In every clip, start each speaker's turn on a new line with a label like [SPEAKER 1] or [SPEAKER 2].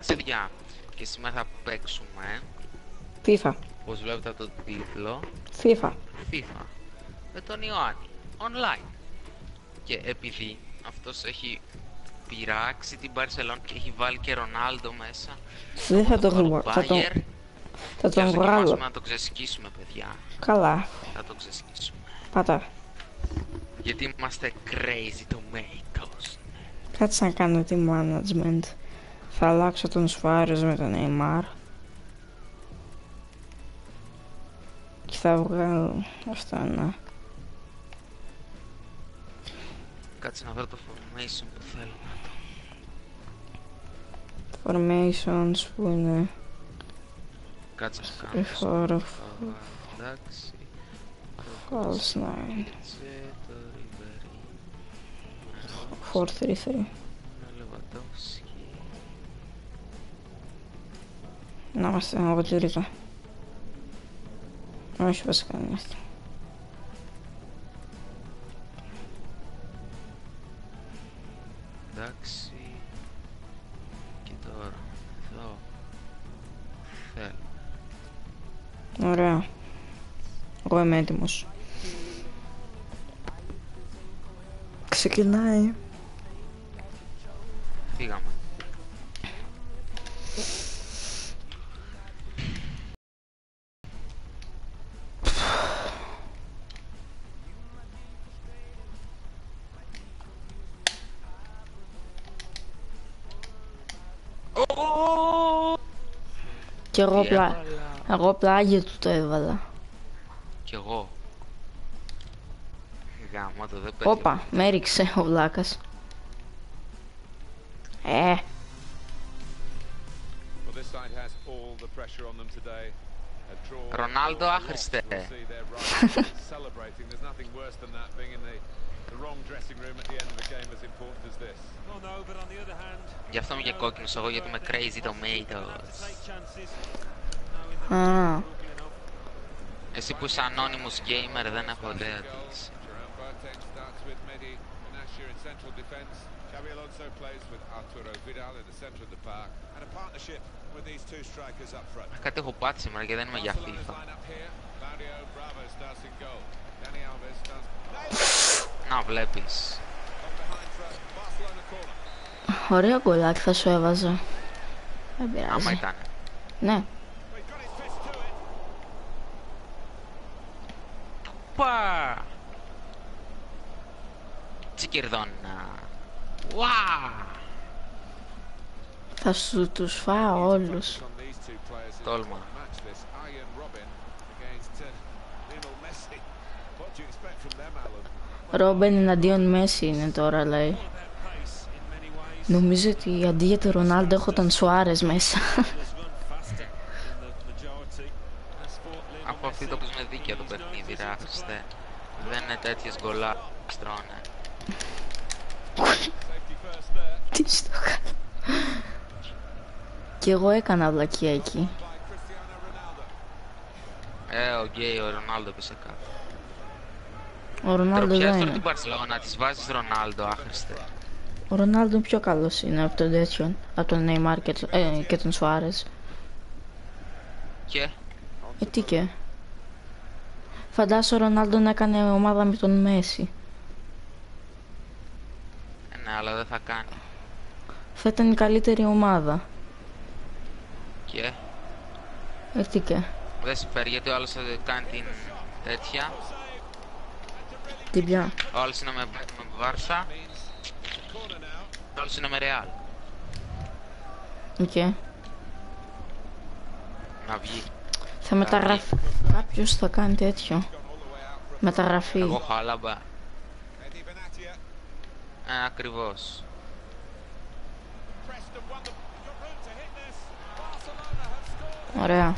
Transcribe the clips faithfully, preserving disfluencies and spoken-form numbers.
[SPEAKER 1] Εντάξει, παιδιά, και σήμερα θα παίξουμε
[SPEAKER 2] FIFA.
[SPEAKER 1] όπως βλέπετε από τον τίτλο
[SPEAKER 2] FIFA.
[SPEAKER 1] FIFA με τον Ιωάννη online. Και επειδή αυτός έχει πειράξει την Barcelona και έχει βάλει και Ρονάλντο μέσα,
[SPEAKER 2] Δεν θα το
[SPEAKER 1] βάλω
[SPEAKER 2] βγάλω. Θα τον,
[SPEAKER 1] Bayer
[SPEAKER 2] θα
[SPEAKER 1] και
[SPEAKER 2] τον
[SPEAKER 1] ας
[SPEAKER 2] βγάλω.
[SPEAKER 1] δοκιμάσουμε να το ξεσκίσουμε, παιδιά.
[SPEAKER 2] Καλά.
[SPEAKER 1] Θα το ξεσκίσουμε.
[SPEAKER 2] Πάτα.
[SPEAKER 1] Γιατί είμαστε crazy tomatoes.
[SPEAKER 2] Κάτσε να κάνω τη management. Θα αλλάξω τον Σουάρες με τον Neymar. Και θα βγάλω αυτά, να.
[SPEAKER 1] Κάτσε να βρω το formation που θέλω να το.
[SPEAKER 2] Formations που είναι.
[SPEAKER 1] Κάτσε να κάνω το
[SPEAKER 2] Before of
[SPEAKER 1] εντάξει.
[SPEAKER 2] false nine.
[SPEAKER 1] Τσε, το Ribery.
[SPEAKER 2] four three three.
[SPEAKER 1] Λεβαντόφσκι.
[SPEAKER 2] Να είμαστε από τη Ρίκα. Όχι βασικά δεν είμαστε.
[SPEAKER 1] Εντάξει. Και τώρα εδώ θέλω.
[SPEAKER 2] Ωραία. Εγώ είμαι έτοιμος. Ξεκινάει.
[SPEAKER 1] Φύγαμε.
[SPEAKER 2] Κι εγώ
[SPEAKER 1] Τι
[SPEAKER 2] πλά...
[SPEAKER 1] έβαλα.
[SPEAKER 2] Εγώ πλάγιο του το έβαλα.
[SPEAKER 1] Κι εγώ. Γάμο το δεν πέτυχα.
[SPEAKER 2] Όπα, με έριξε ο βλάκας. Ε,
[SPEAKER 3] Well, this side has all the pressure on them today. A draw.
[SPEAKER 1] Ρονάλντο,
[SPEAKER 3] or a loss
[SPEAKER 1] άχρηστε.
[SPEAKER 3] will see their rivals celebrating. There's nothing worse than that, being in the, the wrong dressing room at the end of a game as important as this.
[SPEAKER 4] Well, no, but on the other hand,
[SPEAKER 1] Γι' αυτό είμαι και κόκκινος εγώ, γιατί είμαι crazy tomatoes.
[SPEAKER 4] take chances.
[SPEAKER 2] α,
[SPEAKER 1] Εσύ που είσαι anonymous gamer δεν έχω ιδέα της.
[SPEAKER 3] Jerome Boateng starts with Mehdi Benatia in central defence. Xabi Alonso plays with Arturo Vidal in the centre of the park.
[SPEAKER 4] And a partnership with these two strikers up front.
[SPEAKER 1] Κάτι έχω πάθει σήμερα και δεν είμαι για
[SPEAKER 3] Barcelona's
[SPEAKER 1] FIFA.
[SPEAKER 3] line up here. Claudio Bravo starts in goal. Dani Alves starts
[SPEAKER 1] Να βλέπεις.
[SPEAKER 3] off behind for a Barcelona corner.
[SPEAKER 2] ωραίο γκολάκι θα σου έβαζα. Δεν
[SPEAKER 1] Άμα
[SPEAKER 2] πειράζει.
[SPEAKER 1] ήταν.
[SPEAKER 2] Ναι.
[SPEAKER 3] But he's got his fist to it.
[SPEAKER 1] Πα! Τσικερδόνα. Ουά!
[SPEAKER 2] Θα σου τους φάω όλους.
[SPEAKER 3] On these two players who
[SPEAKER 1] Τόλμα.
[SPEAKER 3] match this. Arjen Robben against uh, Lionel Messi. What do you expect from them, Alan?
[SPEAKER 2] Ρόμπεν εναντίον Μέση είναι τώρα, λέει.
[SPEAKER 4] Pace in many ways.
[SPEAKER 2] Νομίζω ότι αντί για τον Ρονάλντο έχω τον Σουάρες μέσα.
[SPEAKER 4] Has run faster than the majority. As for Lionel
[SPEAKER 1] Από αυτή το που είναι δίκαιο το παιχνίδι, ρε άχρηστε. Δεν είναι τέτοιες γκολά στρώνε.
[SPEAKER 3] Safety first there
[SPEAKER 2] Τι στο κάνω. Κι εγώ έκανα βλακία εκεί.
[SPEAKER 3] by Cristiano Ronaldo.
[SPEAKER 1] Ε, ο γκέι, ο Ρονάλντο πήσε κάτω.
[SPEAKER 2] Ο Ρονάλντο δεν
[SPEAKER 1] Τροπιάς τώρα
[SPEAKER 2] είναι.
[SPEAKER 1] την Barcelona, της βάζεις Ρονάλντο, άχρηστε.
[SPEAKER 2] Ο Ρονάλντο πιο καλός είναι από τον τέτοιον. Από τον Neymar και, το- ε, και τον Σουάρες.
[SPEAKER 1] Και,
[SPEAKER 2] Ε, τι και. Φαντάσου ο Ρονάλντο να έκανε ομάδα με τον Μέση.
[SPEAKER 1] ε, ναι, αλλά δεν θα κάνει.
[SPEAKER 2] Θα ήταν η καλύτερη ομάδα.
[SPEAKER 1] Και,
[SPEAKER 2] Ε, τι και.
[SPEAKER 1] δεν συμφέρει γιατί ο άλλος θα κάνει την τέτοια.
[SPEAKER 2] Τι πια.
[SPEAKER 1] Ο άλλος είναι με, με Βάρσα. Ο άλλος είναι με Ρεάλ.
[SPEAKER 2] Okay.
[SPEAKER 1] Να βγει.
[SPEAKER 2] Θα μεταγραφεί. Κάποιος θα κάνει τέτοιο. Μεταγραφή.
[SPEAKER 1] Εγώ χάλαμπα.
[SPEAKER 3] Mehdi Benatia.
[SPEAKER 1] Ε, ακριβώς.
[SPEAKER 3] Preston won the got room to hit this. Barcelona have scored.
[SPEAKER 2] Ωραία.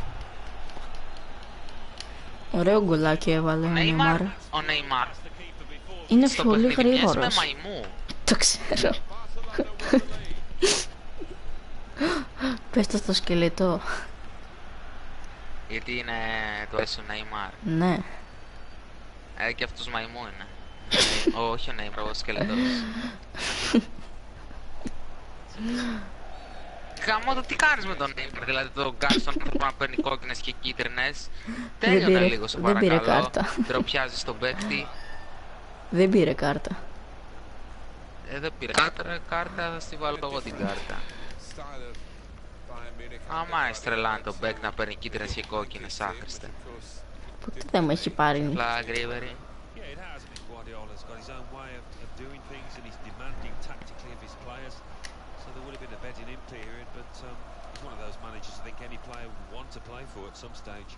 [SPEAKER 2] Ωραίο γκολάκι έβαλε ο
[SPEAKER 1] Νέιμαρ.
[SPEAKER 2] Neymar.
[SPEAKER 1] Ο Νέιμαρ.
[SPEAKER 2] Είναι
[SPEAKER 1] Στο
[SPEAKER 2] πολύ
[SPEAKER 1] παιχνίδι μοιάζει με
[SPEAKER 2] γρήγορος.
[SPEAKER 1] μαϊμού.
[SPEAKER 2] Το ξέρω.
[SPEAKER 3] Barcelona with the lead.
[SPEAKER 2] Πες το στο σκελετό.
[SPEAKER 1] Γιατί είναι το έσο Νέιμαρ.
[SPEAKER 2] Ναι.
[SPEAKER 1] Ε, και αυτός μαϊμού είναι. Ε, όχι ο Νέιμαρ, ο σκελετός. Γαμώ το τι κάνεις με τον Neymar, δηλαδή τον κάνεις τον άνθρωπο να παίρνει κόκκινες και κίτρινες.
[SPEAKER 2] Δεν
[SPEAKER 1] Τέλειωνα
[SPEAKER 2] πήρε-
[SPEAKER 1] λίγο σε
[SPEAKER 2] δεν πήρε
[SPEAKER 1] παρακαλώ.
[SPEAKER 2] κάρτα.
[SPEAKER 1] Ντροπιάζεις τον παίκτη.
[SPEAKER 2] Δεν πήρε κάρτα.
[SPEAKER 1] Ε, δεν πήρε κάρτα, κάρτα θα στη βάλω εγώ την κάρτα.
[SPEAKER 3] Style of Bayern Munich.
[SPEAKER 1] Άμα εστρελάνε τον παίκτη να παίρνει κίτρινες και κόκκινες άχρηστε.
[SPEAKER 3] Of course,
[SPEAKER 2] Ποτέ δεν μου έχει πάρει.
[SPEAKER 1] Flag Ribery.
[SPEAKER 4] Yeah, it has. I think Guardiola's got his own way of, of doing things, and he's demanding tactically of his players. So there would have been a bedding in period, but um, he's one of those managers I think any player would want to play for at some stage.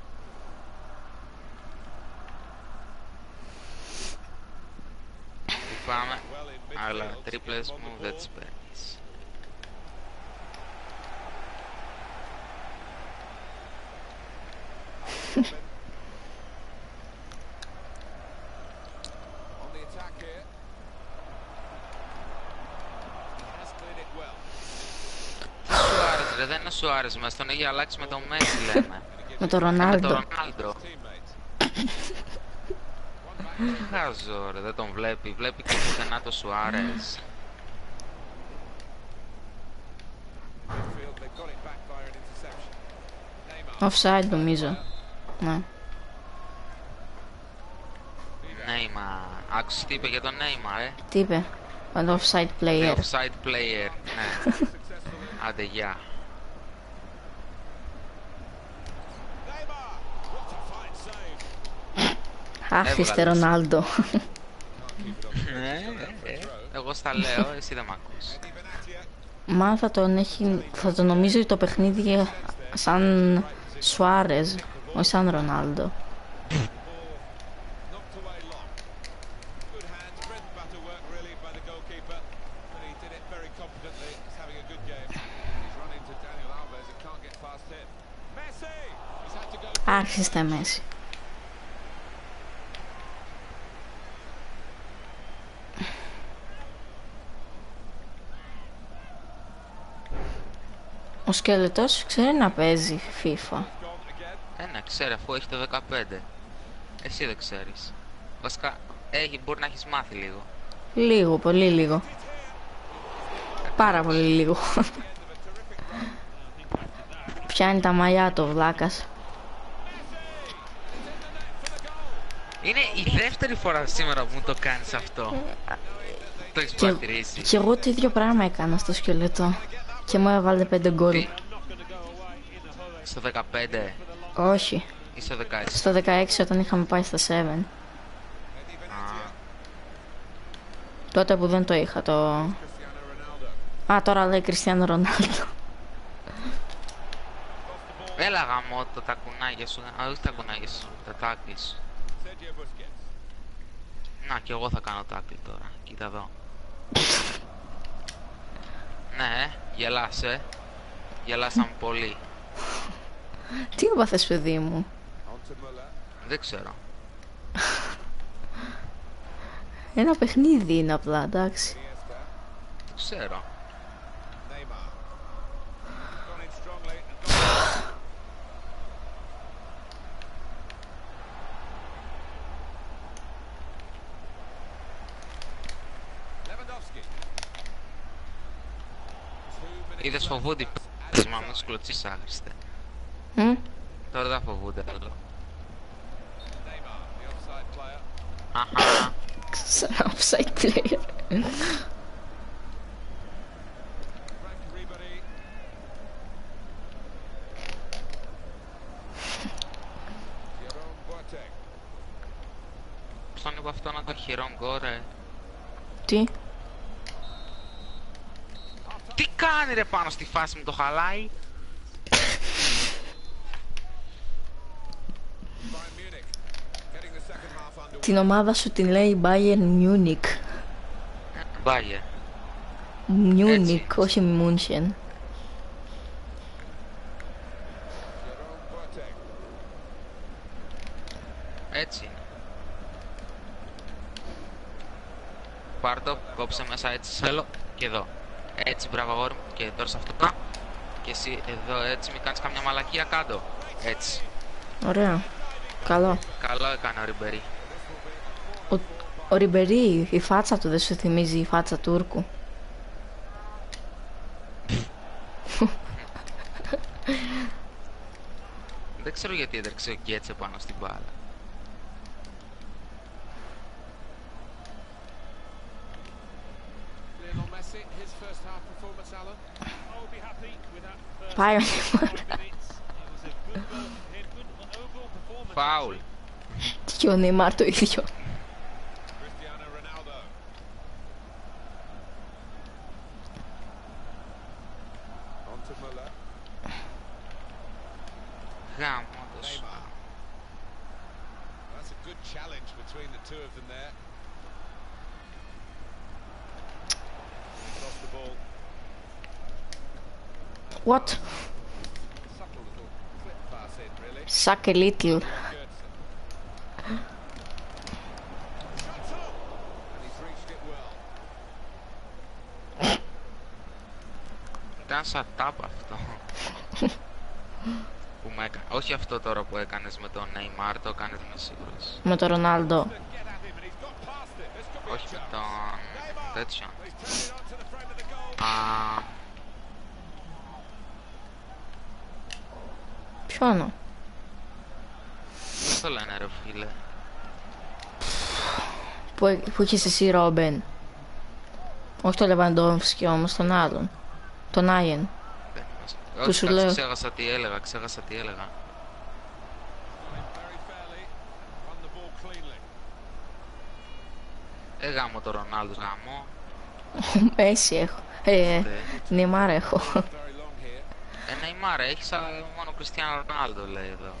[SPEAKER 1] Πάμε.
[SPEAKER 3] well in
[SPEAKER 1] Αλλά
[SPEAKER 3] midfield.
[SPEAKER 1] τρίπλες
[SPEAKER 3] Keep on the
[SPEAKER 1] μου δεν
[SPEAKER 3] ball.
[SPEAKER 1] τις παίρνεις.
[SPEAKER 3] On the attack here. He has cleared it well.
[SPEAKER 1] Σουάρες ρε, δεν είναι Σουάρες μας, τον έχει αλλάξει με τον Μέση λέμε.
[SPEAKER 2] Με τον
[SPEAKER 1] Με τον
[SPEAKER 2] Ρονάλντο.
[SPEAKER 1] Ρονάλντο.
[SPEAKER 3] Teammate.
[SPEAKER 1] Χάζω ρε, δεν τον βλέπει, βλέπει και πουθενά το Σουάρες.
[SPEAKER 3] Midfield, they've got it back via an interception. Neymar.
[SPEAKER 2] Offside νομίζω. Ναι.
[SPEAKER 1] Νέιμα. Άκουσες τι είπε για τον Νέιμα, ε.
[SPEAKER 2] Τι είπε. Ο offside player.
[SPEAKER 1] Offside player, ναι.
[SPEAKER 3] Successfully.
[SPEAKER 1] Άντε, γεια.
[SPEAKER 3] Neymar. What a fine save.
[SPEAKER 2] Άχιστε
[SPEAKER 1] Έβγαλες.
[SPEAKER 2] Ρονάλντο.
[SPEAKER 3] Can't keep it on the
[SPEAKER 1] Ναι, ε, ε. Εγώ στα λέω, εσύ δεν μ' ακούς.
[SPEAKER 3] Eddie Benatia.
[SPEAKER 2] Μα θα τον έχει. Θα τον νομίζει το παιχνίδι σαν Σουάρες, όχι σαν Ρονάλντο.
[SPEAKER 3] Knocked away long. Good hands, bread and butter work really by the goalkeeper, but he did it very competently. He's having a good game. He's run into Daniel Alves and can't get past him. Messi! He's had to go.
[SPEAKER 2] Άρχιστε Μέση. Ο σκελετός ξέρει να παίζει FIFA.
[SPEAKER 3] Gone again.
[SPEAKER 1] Ένα ξέρει αφού έχει το δεκαπέντε. Εσύ δεν ξέρεις. Βασικά, έχει, μπορεί να έχεις μάθει λίγο.
[SPEAKER 2] Λίγο, πολύ λίγο. Πάρα πολύ λίγο. Πιάνει τα μαλλιά του ο βλάκας.
[SPEAKER 1] Είναι η δεύτερη φορά σήμερα που μου το κάνεις αυτό. Το έχεις
[SPEAKER 2] Και,
[SPEAKER 1] παρατηρήσει.
[SPEAKER 2] και εγώ το ίδιο πράγμα έκανα στο σκελετό. Και μου έβαλε πέντε γκολ.
[SPEAKER 1] Τι? Στο δεκαπέντε
[SPEAKER 2] Όχι.
[SPEAKER 1] ή στο δεκαέξι.
[SPEAKER 2] Στο δεκαέξι όταν είχαμε πάει στα επτά.
[SPEAKER 1] Α,
[SPEAKER 2] Τότε που δεν το είχα το...
[SPEAKER 3] Cristiano Ronaldo.
[SPEAKER 2] Α, τώρα λέει Κριστιάνο Ρονάλντο.
[SPEAKER 1] έλα γαμώ το τα κουνάγια σου. Α, όχι τα κουνάγια σου, τα τάκλι σου.
[SPEAKER 3] Sergio Busquets.
[SPEAKER 1] Να, και εγώ θα κάνω τάκλι τώρα. Κοίτα εδώ. Ναι, γελάς, ε. Γελάσαμε πολύ.
[SPEAKER 2] Τι έπαθες παιδί μου.
[SPEAKER 3] On to Muller.
[SPEAKER 1] Δεν ξέρω.
[SPEAKER 2] Ένα παιχνίδι είναι απλά, εντάξει.
[SPEAKER 3] Iniesta.
[SPEAKER 1] Το ξέρω.
[SPEAKER 3] Neymar. Gone in strongly and gone. Lewandowski. Two minutes
[SPEAKER 1] Είδες
[SPEAKER 3] left.
[SPEAKER 1] φοβούνται οι παίκτες μα μου σκλωτσίς άχρηστε.
[SPEAKER 2] Μμ.
[SPEAKER 1] Τώρα δεν φοβούνται άλλο.
[SPEAKER 3] Neymar, the offside player.
[SPEAKER 1] Αχα.
[SPEAKER 2] Σαν offside player.
[SPEAKER 3] Frank Ribery. Jerome Boateng.
[SPEAKER 1] Στον είπα αυτό να το χειρόν γκόρε.
[SPEAKER 2] Τι.
[SPEAKER 1] Τι κάνει ρε πάνω στη φάση μου, το χαλάει.
[SPEAKER 3] Bayern Munich getting the second half underway.
[SPEAKER 2] Την ομάδα σου την λέει Bayern Munich.
[SPEAKER 1] Μπάγε.
[SPEAKER 2] Munich, όχι München.
[SPEAKER 3] Jerome Boateng.
[SPEAKER 1] Έτσι είναι. Πάρ' το, κόψε μέσα έτσι θέλω και εδώ. Έτσι, μπράβο αγόρι μου. Και τώρα σε αυτό. Και εσύ εδώ έτσι, μην κάνεις καμιά μαλακία κάτω. Έτσι.
[SPEAKER 2] Ωραία. Καλό.
[SPEAKER 1] Καλό έκανε ο Ριμπερί.
[SPEAKER 2] Ο, ο Ριμπερί, η φάτσα του δεν σου θυμίζει η φάτσα Τούρκου.
[SPEAKER 1] Δεν ξέρω γιατί έτρεξε ο Γκέτσε πάνω στην μπάλα.
[SPEAKER 3] Lionel Messi, his first half performance, Alan.
[SPEAKER 4] I'll be happy with that first
[SPEAKER 2] Πάει ο
[SPEAKER 4] five
[SPEAKER 2] Νεϊμάρ.
[SPEAKER 4] minutes. It was a good goal from him, good overall performance.
[SPEAKER 1] Φάουλ.
[SPEAKER 2] Και ο Νεϊμάρ το ίδιο.
[SPEAKER 3] Cristiano Ronaldo. On to Muller.
[SPEAKER 1] Γάμος.
[SPEAKER 3] Neymar. That's a good challenge between the two of them there. Across the ball.
[SPEAKER 2] What?
[SPEAKER 3] Subtle little clip pass in, really.
[SPEAKER 2] Suck a little.
[SPEAKER 3] Gerson. Shots on! And he's reached it well.
[SPEAKER 1] Ήταν σαν τάπ αυτό. Που με έκα... Όχι αυτό τώρα που έκανες με τον Neymar, το έκανες με σίγουρος.
[SPEAKER 2] Με τον Ρονάλντο.
[SPEAKER 3] Get at him, and he's got past it. This could be a
[SPEAKER 1] Όχι με
[SPEAKER 3] chance.
[SPEAKER 1] τον... τέτοιο.
[SPEAKER 3] He's turned it on to the front of the goal.
[SPEAKER 1] Α,
[SPEAKER 2] Ποιόνο?
[SPEAKER 1] πώς το λένε ρε φίλε.
[SPEAKER 2] Που, που είχες εσύ Ρόμπεν. Όχι το Λεβαντόφσκι όμως, τον άλλον. Τον Άιεν.
[SPEAKER 1] Δεν είμαστε.
[SPEAKER 2] Του
[SPEAKER 1] Όχι,
[SPEAKER 2] σου
[SPEAKER 1] κάτσε,
[SPEAKER 2] λέω.
[SPEAKER 1] ξέχασα τι έλεγα, ξέχασα τι έλεγα.
[SPEAKER 3] Very fairly, won the ball cleanly.
[SPEAKER 1] Ε, γάμο το Ρονάλντο, γάμο.
[SPEAKER 2] Μέση έχω. Ε, Νεϊμάρ έχω.
[SPEAKER 3] Very long here.
[SPEAKER 1] Ε, Neymar έχεις, αλλά μόνο Cristiano Ronaldo λέει εδώ.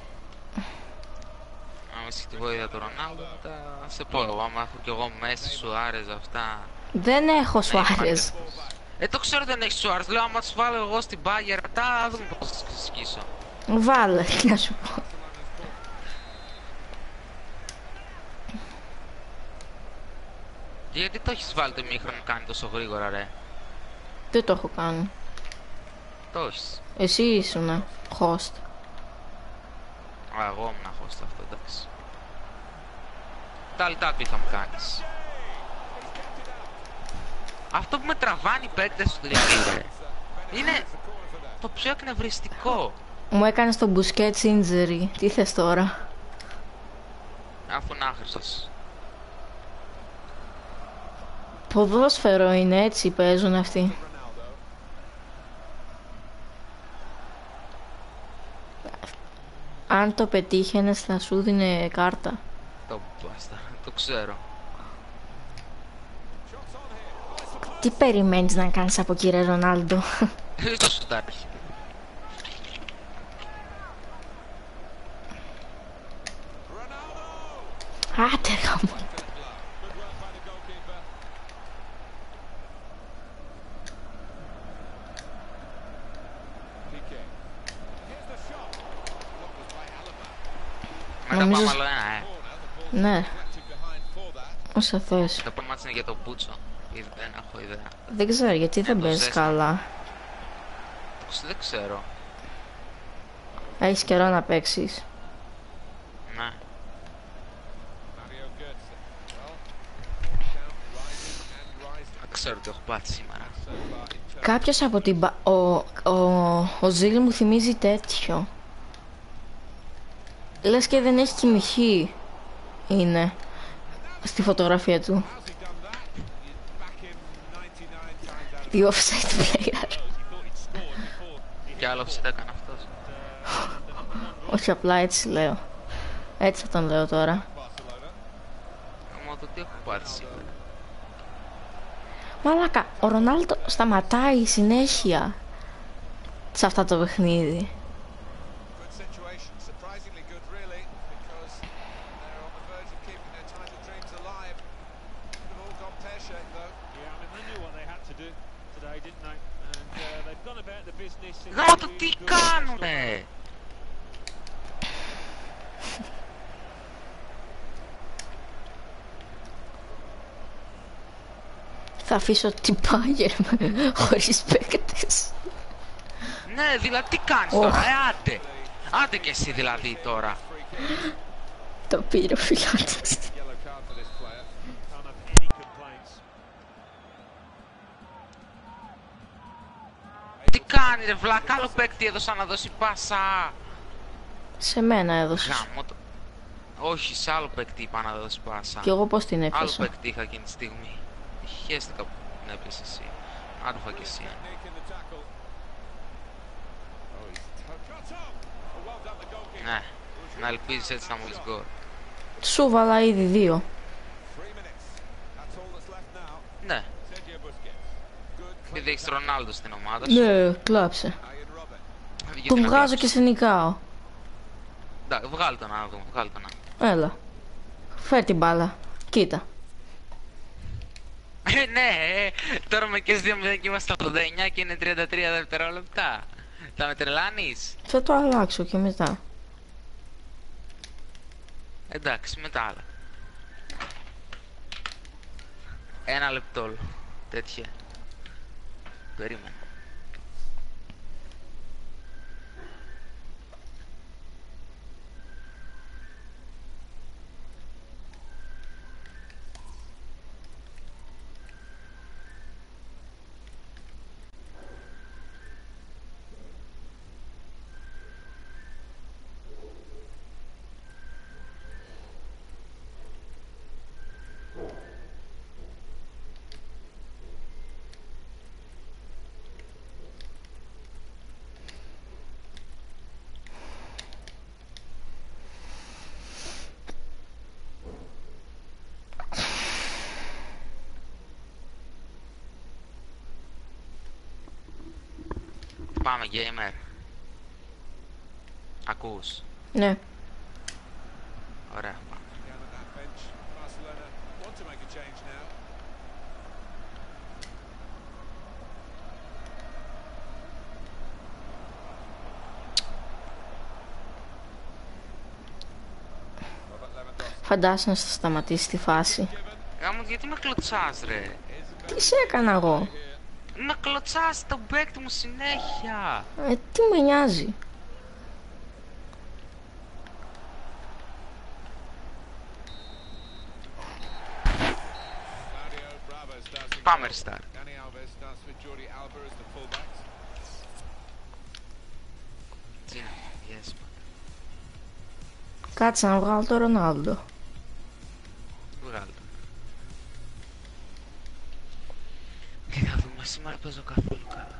[SPEAKER 1] Αν είσαι τη βοήθεια του Ρονάλντο, θα σε πω εγώ, άμα έχω κι εγώ Μέση, Σουάρες, αυτά.
[SPEAKER 2] Δεν έχω
[SPEAKER 1] Neymar
[SPEAKER 2] Σουάρες.
[SPEAKER 1] και- Ε, το ξέρω δεν έχει Σουάρες, λέω άμα τους βάλω εγώ στην Bayern, τα δούμε πώς θα τους σκίσω.
[SPEAKER 2] Βάλε, τι να σου πω.
[SPEAKER 1] Και γιατί το έχεις βάλει το ημίχρονο κάνει τόσο γρήγορα ρε.
[SPEAKER 2] Δεν το έχω κάνει.
[SPEAKER 1] Το έχεις.
[SPEAKER 2] Εσύ ήσουν host.
[SPEAKER 1] Α, εγώ ήμουν να έχω στο αυτό, εντάξει. Τα λιτά τι θα μου κάνεις. Αυτό που με τραβάνει οι παίκτες του δηλαδή ρε, είναι το πιο εκνευριστικό.
[SPEAKER 2] Μου έκανες το Busquets injury. Τι θες τώρα?
[SPEAKER 1] Αφού είναι άχρηστος.
[SPEAKER 2] Ποδόσφαιρο είναι, έτσι παίζουν αυτοί. Αν το πετύχαινες θα σου δίνε κάρτα.
[SPEAKER 1] Το μπάστα, το ξέρω.
[SPEAKER 2] Τι περιμένεις να κάνεις από κύριε Ρονάλντο?
[SPEAKER 1] Δεν το σουτάρει.
[SPEAKER 2] Άτε γάμο.
[SPEAKER 1] Μετά
[SPEAKER 2] Νομίζω-
[SPEAKER 1] πάμε άλλο ένα, ε.
[SPEAKER 2] Ναι, όσο θες.
[SPEAKER 1] Το πρώτο μάτς είναι για τον Μπούτσο. Ή δεν έχω ιδέα.
[SPEAKER 2] Δεν ξέρω γιατί δεν
[SPEAKER 1] το
[SPEAKER 2] παίζεις
[SPEAKER 1] ζέσταμα.
[SPEAKER 2] καλά.
[SPEAKER 1] Δεν ξέρω.
[SPEAKER 2] Έχεις καιρό να παίξεις.
[SPEAKER 1] Ναι.
[SPEAKER 3] Mario Götze. Well, rising and rising
[SPEAKER 1] Δεν ξέρω τι έχω πάθει σήμερα.
[SPEAKER 3] so far in terms
[SPEAKER 2] Κάποιος από την... μπα- Ο, ο, ο Ζήλ μου θυμίζει τέτοιο. Λες και δεν έχει κοιμηθεί. Είναι. Στη φωτογραφία του.
[SPEAKER 3] How's he done that? You back him ninety-nine times out of
[SPEAKER 2] The offside player.
[SPEAKER 1] Κι άλλο ψητά έκανε αυτός.
[SPEAKER 2] Όχι, απλά έτσι λέω. Έτσι θα τον λέω τώρα.
[SPEAKER 3] Barcelona.
[SPEAKER 1] Όμως το τι έχω πάθει σήμερα.
[SPEAKER 2] Μαλάκα, ο Ρονάλντο σταματάει συνέχεια σε αυτά το παιχνίδι.
[SPEAKER 3] Good situation, surprisingly good really, because they're on the verge of keeping their title dreams alive. Could have all gone pear-shaped though.
[SPEAKER 4] Yeah, I mean, they knew what they had to do today, didn't they? And uh, they've gone about the business. in a
[SPEAKER 1] Γάμο το
[SPEAKER 4] really
[SPEAKER 1] τι
[SPEAKER 4] good,
[SPEAKER 1] κάνουνε!
[SPEAKER 2] Θα αφήσω την Bayern χωρίς παίκτες.
[SPEAKER 1] Ναι, δηλαδή τι κάνεις
[SPEAKER 2] Οχ.
[SPEAKER 1] τώρα, ε, άντε! Άντε και εσύ δηλαδή τώρα.
[SPEAKER 2] Το πήρε ο φιλάτης.
[SPEAKER 3] Yellow card for this player.
[SPEAKER 4] Can't have any complaints.
[SPEAKER 1] Τι κάνει ρε βλάκα, άλλο παίκτη έδωσα να δώσει πάσα.
[SPEAKER 2] Σε μένα έδωσες.
[SPEAKER 1] Γάμο το. Όχι, σε άλλο παίκτη είπα να δώσει πάσα.
[SPEAKER 2] Κι εγώ πώς την
[SPEAKER 1] Άλλο
[SPEAKER 2] έπιασα.
[SPEAKER 1] παίκτη είχα εκείνη τη στιγμή. Χαίστηκα που την έπιασες εσύ. Άρουφα κι εσύ.
[SPEAKER 3] Technique in the tackle. Oh, he's cut off. Oh, well done, the goalkeeper.
[SPEAKER 1] Ναι, να ελπίζεις έτσι να μόλις γκολ.
[SPEAKER 2] Σου βάλα ήδη δύο.
[SPEAKER 3] Three minutes. That's all that's left now.
[SPEAKER 1] Ναι,
[SPEAKER 3] Sergio Busquets. Good.
[SPEAKER 1] επειδή έχεις Ρονάλντο στην ομάδα σου.
[SPEAKER 2] Ναι, κλάψε.
[SPEAKER 3] Ian Robert.
[SPEAKER 1] γιατί
[SPEAKER 2] Τον
[SPEAKER 1] να
[SPEAKER 2] βγάζω
[SPEAKER 1] κλάψεις.
[SPEAKER 2] και σε νικάω.
[SPEAKER 1] Εντάξει, βγάλ' το να δούμε, βγάλ' το να.
[SPEAKER 2] Έλα. Φέρ την μπάλα. Κοίτα.
[SPEAKER 1] Ε, ναι, ε, τώρα με και δύο μηδέν και είμαστε στα ογδόντα εννιά και είναι τριάντα τρία δευτερόλεπτα. Θα με τρελάνεις.
[SPEAKER 2] Θα το αλλάξω και μετά.
[SPEAKER 1] Εντάξει, μετά άλλα. Ένα λεπτό όλο. Τέτοια. Περίμενε. Πάμε, gamer. Ακούς.
[SPEAKER 2] Ναι.
[SPEAKER 1] Ωραία, πάμε.
[SPEAKER 3] Down at that bench. Barcelona want to make a change now. Robert Lewandowski.
[SPEAKER 2] Φαντάσου να στα σταματήσει τη φάση.
[SPEAKER 1] Γάμο, γιατί με κλωτσάς ρε.
[SPEAKER 2] Τι σε έκανα εγώ.
[SPEAKER 1] Με κλωτσάς τον παίκτη μου συνέχεια.
[SPEAKER 2] Ε, τι με νοιάζει.
[SPEAKER 3] Claudio Bravo starts in
[SPEAKER 1] Πάμε,
[SPEAKER 3] goal.
[SPEAKER 1] restart.
[SPEAKER 3] Dani Alves starts with Jordi Alba as the fullbacks.
[SPEAKER 1] Τι είναι, yes, man.
[SPEAKER 2] Κάτσε να βγάλω το Ρονάλντο.
[SPEAKER 1] Βγάλε το. Και θα δούμε, σήμερα παίζω καθόλου καλά.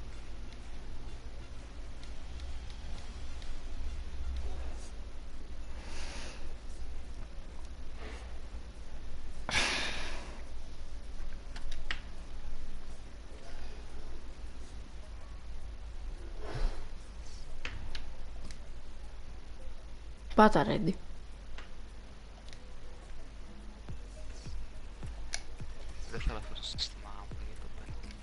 [SPEAKER 2] Πάτα ρέντι.
[SPEAKER 1] Δεν θέλω αυτό το σύστημα μου για το παίκτη.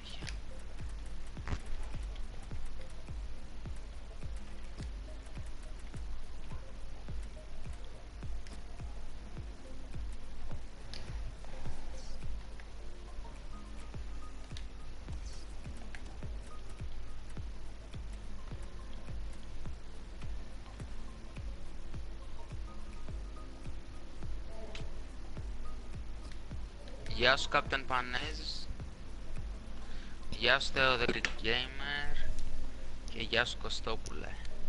[SPEAKER 1] Γεια σου Captain Πανέζ. Γεια σου Theo the Greek Gamer. Και γεια σου Κωστόπουλε.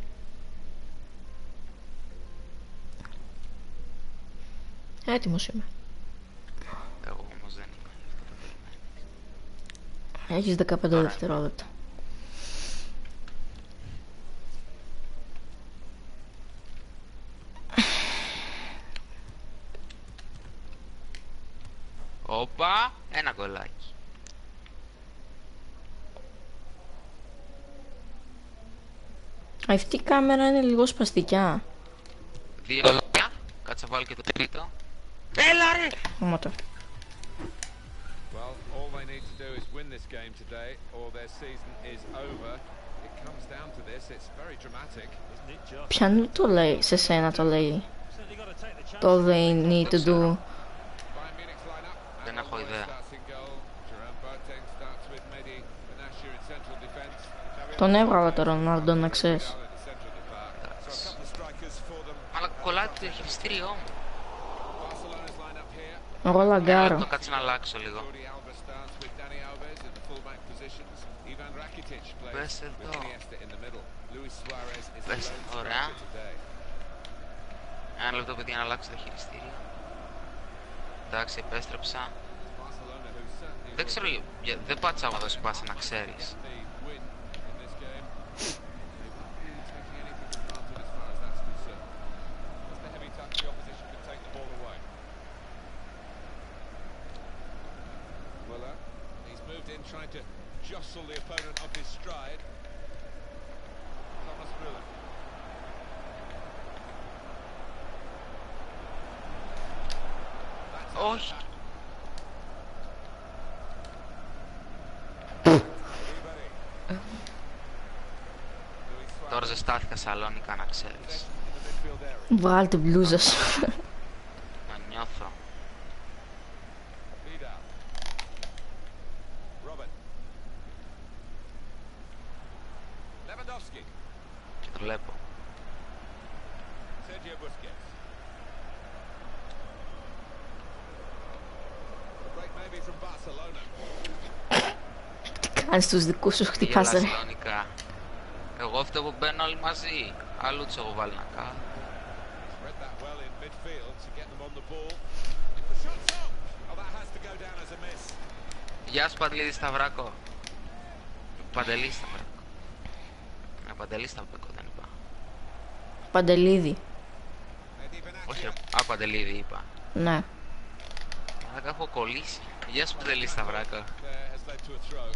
[SPEAKER 2] Έτοιμος είμαι.
[SPEAKER 1] Εγώ όμως δεν είμαι, γι' αυτό το περιμένεις.
[SPEAKER 2] Έχεις δεκαπέντε
[SPEAKER 1] Ωραία.
[SPEAKER 2] δευτερόλεπτα.
[SPEAKER 1] Όπα, ένα γκολάκι.
[SPEAKER 2] Αυτή η κάμερα είναι λίγο σπαστικιά.
[SPEAKER 1] Δύο λεπτά. Κάτσε να βάλω και το τρίτο. Έλα ρε!
[SPEAKER 2] Άμα το.
[SPEAKER 3] Well, all they need to do is win this game today, or their season is over. It comes down to this. It's very dramatic.
[SPEAKER 4] Isn't it just?
[SPEAKER 2] Ποιανού το λέει, σε σένα το λέει.
[SPEAKER 4] Certainly got to take the chance.
[SPEAKER 2] Το they need to do.
[SPEAKER 3] Bayern Munich's lineup.
[SPEAKER 1] Δεν έχω ιδέα.
[SPEAKER 3] Starts in goal. Jerome Boateng starts with Mehdi Benatia in central defence.
[SPEAKER 2] Τον έβγαλα το Ρονάλντο να ξέρεις.
[SPEAKER 3] In the centre of the park. So a couple of strikers for them.
[SPEAKER 1] Αλλά κολλάει το χειριστήριό μου.
[SPEAKER 3] Barcelona's lineup here.
[SPEAKER 2] Εγώ
[SPEAKER 1] Ένα
[SPEAKER 2] λαγκάρω.
[SPEAKER 1] λεπτό, κάτσε να αλλάξω λίγο.
[SPEAKER 3] Jordi Alba starts with Dani Alves in the fullback positions. Ivan Rakitic Rakitic plays
[SPEAKER 1] Πες
[SPEAKER 3] with
[SPEAKER 1] εδώ.
[SPEAKER 3] Iniesta in the middle. Luis Suarez is the
[SPEAKER 1] Πες,
[SPEAKER 3] lone
[SPEAKER 1] ωραία.
[SPEAKER 3] striker today.
[SPEAKER 1] Ένα λεπτό παιδιά να αλλάξω το χειριστήριο. Εντάξει, επέστρεψα.
[SPEAKER 3] Barcelona, who certainly
[SPEAKER 1] Δεν ξέρω, για- δεν πάτησα άμα δώσει πάσα να ξέρεις.
[SPEAKER 3] the win in this game. They won't be taking anything for granted as far as that's concerned. Just a heavy touch, the opposition could take the ball away. Muller, he's moved in, trying to jostle the opponent off his stride. Thomas Muller. That's an
[SPEAKER 1] Όχι.
[SPEAKER 3] attack.
[SPEAKER 1] Τώρα ζεστάθηκα Σαλόνικα να ξέρεις.
[SPEAKER 2] Βγάλτε μπλούζα σου.
[SPEAKER 1] Να νιώθω.
[SPEAKER 3] Vidal. Robin. Lewandowski.
[SPEAKER 1] Και το βλέπω.
[SPEAKER 3] Sergio Busquets. A break maybe from Barcelona.
[SPEAKER 2] Τι κάνεις τους δικούς σου, χτυπάς
[SPEAKER 1] Γελά
[SPEAKER 2] ρε.
[SPEAKER 1] Σαλόνικα. Εγώ αυτό που μπαίνω όλοι μαζί. Αλλού τους έχω βάλει να κάνω.
[SPEAKER 3] Read that well in midfield to get them on the ball. The shot's up. Oh, that has to go down as a miss.
[SPEAKER 1] Γεια σου Παντελίδη Σταυράκο. Παντελή Σταυράκο. Ε, Παντελή Σταυράκο δεν είπα.
[SPEAKER 2] Παντελίδη.
[SPEAKER 3] Mehdi
[SPEAKER 1] Όχι,
[SPEAKER 3] Benatia.
[SPEAKER 1] α, Παντελίδη είπα.
[SPEAKER 2] Ναι.
[SPEAKER 1] Αλλά έχω κολλήσει. Γεια σου Παντελή Σταυράκο.
[SPEAKER 3] There has led to a throw.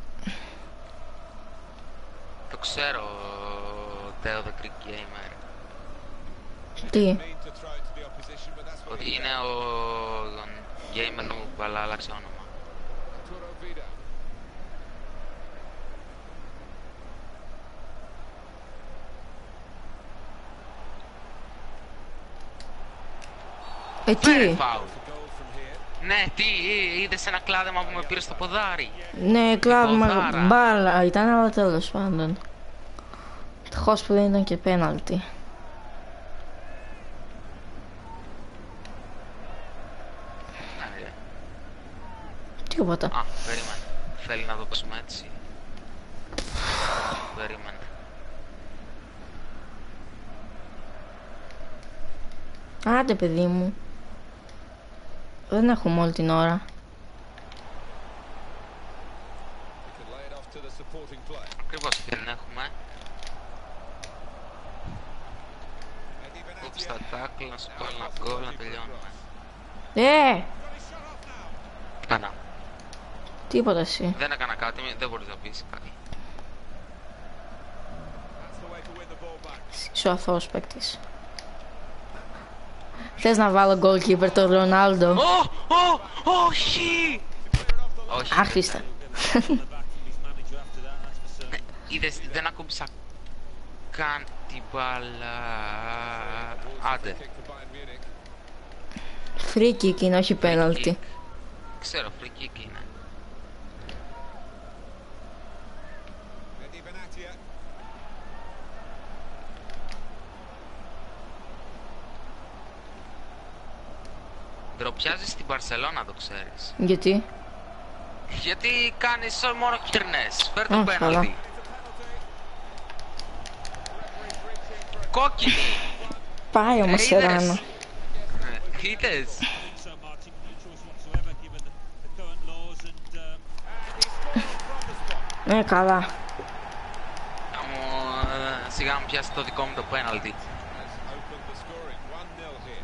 [SPEAKER 1] Το ξέρω, Τέο the Greek Gamer.
[SPEAKER 2] Τι.
[SPEAKER 3] Mean to throw it to the opposition, but that's what
[SPEAKER 1] Ότι
[SPEAKER 3] he
[SPEAKER 1] είναι ο gamer μου, αλλά άλλαξε όνομα.
[SPEAKER 3] Arturo Vidal.
[SPEAKER 1] Φέρε
[SPEAKER 2] Εκεί.
[SPEAKER 1] φάουλ.
[SPEAKER 3] The goal from here.
[SPEAKER 1] Ναι, τι, είδες ένα κλάδεμα που με πήρε στο ποδάρι.
[SPEAKER 2] Ναι, κλάδμα
[SPEAKER 1] Ποδάρα.
[SPEAKER 2] μπάλα ήταν, αλλά τέλος πάντων. Τυχώς που δεν ήταν και πέναλτι.
[SPEAKER 1] Ναι,
[SPEAKER 2] Τίποτα.
[SPEAKER 1] α, περίμενε. Θέλει να το δώσουμε έτσι. Περίμενε.
[SPEAKER 2] Άντε παιδί μου. Δεν έχουμε όλη την ώρα.
[SPEAKER 3] We could lay it off to the supporting play.
[SPEAKER 1] Ακριβώς δεν έχουμε.
[SPEAKER 3] Mehdi
[SPEAKER 1] Κόψει
[SPEAKER 3] Benatia.
[SPEAKER 1] τα τάκλ, να σου πω ένα γκολ, να τελειώνουμε.
[SPEAKER 2] Ε!
[SPEAKER 3] Got his shot off now.
[SPEAKER 1] Κάνα.
[SPEAKER 2] Τίποτα εσύ.
[SPEAKER 1] Δεν έκανα κάτι, μη- δεν μπορείς να πεις κάτι.
[SPEAKER 3] That's the way to win the ball back.
[SPEAKER 2] Είσαι ο αθώος παίκτης. Θες να βάλω goalkeeper τον Ρονάλντο.
[SPEAKER 1] Ω, ω, όχι! Όχι,
[SPEAKER 2] Άρχιστε.
[SPEAKER 4] Get on the back from his manager after that, that's for certain.
[SPEAKER 1] είδες, δεν ακούμπησα καν την μπάλα. Άντε.
[SPEAKER 3] Kick for Bayern Munich.
[SPEAKER 2] Free kick είναι, όχι πέναλτι.
[SPEAKER 1] Ξέρω, free kick είναι.
[SPEAKER 3] Mehdi Benatia.
[SPEAKER 1] Ντροπιάζεις στην Μπαρσελόνα, το ξέρεις.
[SPEAKER 2] Γιατί?
[SPEAKER 1] Γιατί κάνεις μόνο κυρνές. Φέρ το
[SPEAKER 2] Α,
[SPEAKER 1] πέναλτι.
[SPEAKER 2] καλά.
[SPEAKER 1] Κόκκινη.
[SPEAKER 2] Πάει ο Μασεράνο.
[SPEAKER 1] Ε, Είδες.
[SPEAKER 4] I think so, Martin. No choice whatsoever given the, the current laws and uh,
[SPEAKER 2] Ναι, καλά.
[SPEAKER 1] Να μου, ε, σιγά μου πιάσει το δικό μου το πέναλτι.
[SPEAKER 3] Has opened the scoring. one nil here.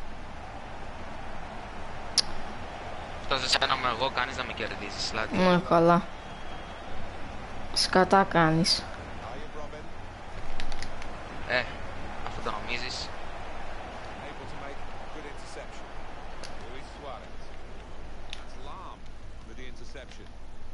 [SPEAKER 1] Αυτό σε σένα με εγώ, κάνεις να με κερδίσεις. Δηλαδή.
[SPEAKER 2] Ναι, καλά. Σκατά κάνεις.
[SPEAKER 3] Arjen Robben
[SPEAKER 1] Ε, αυτό το νομίζεις.
[SPEAKER 3] able to make good interception. Luis Suarez. That's Lahm with the interception.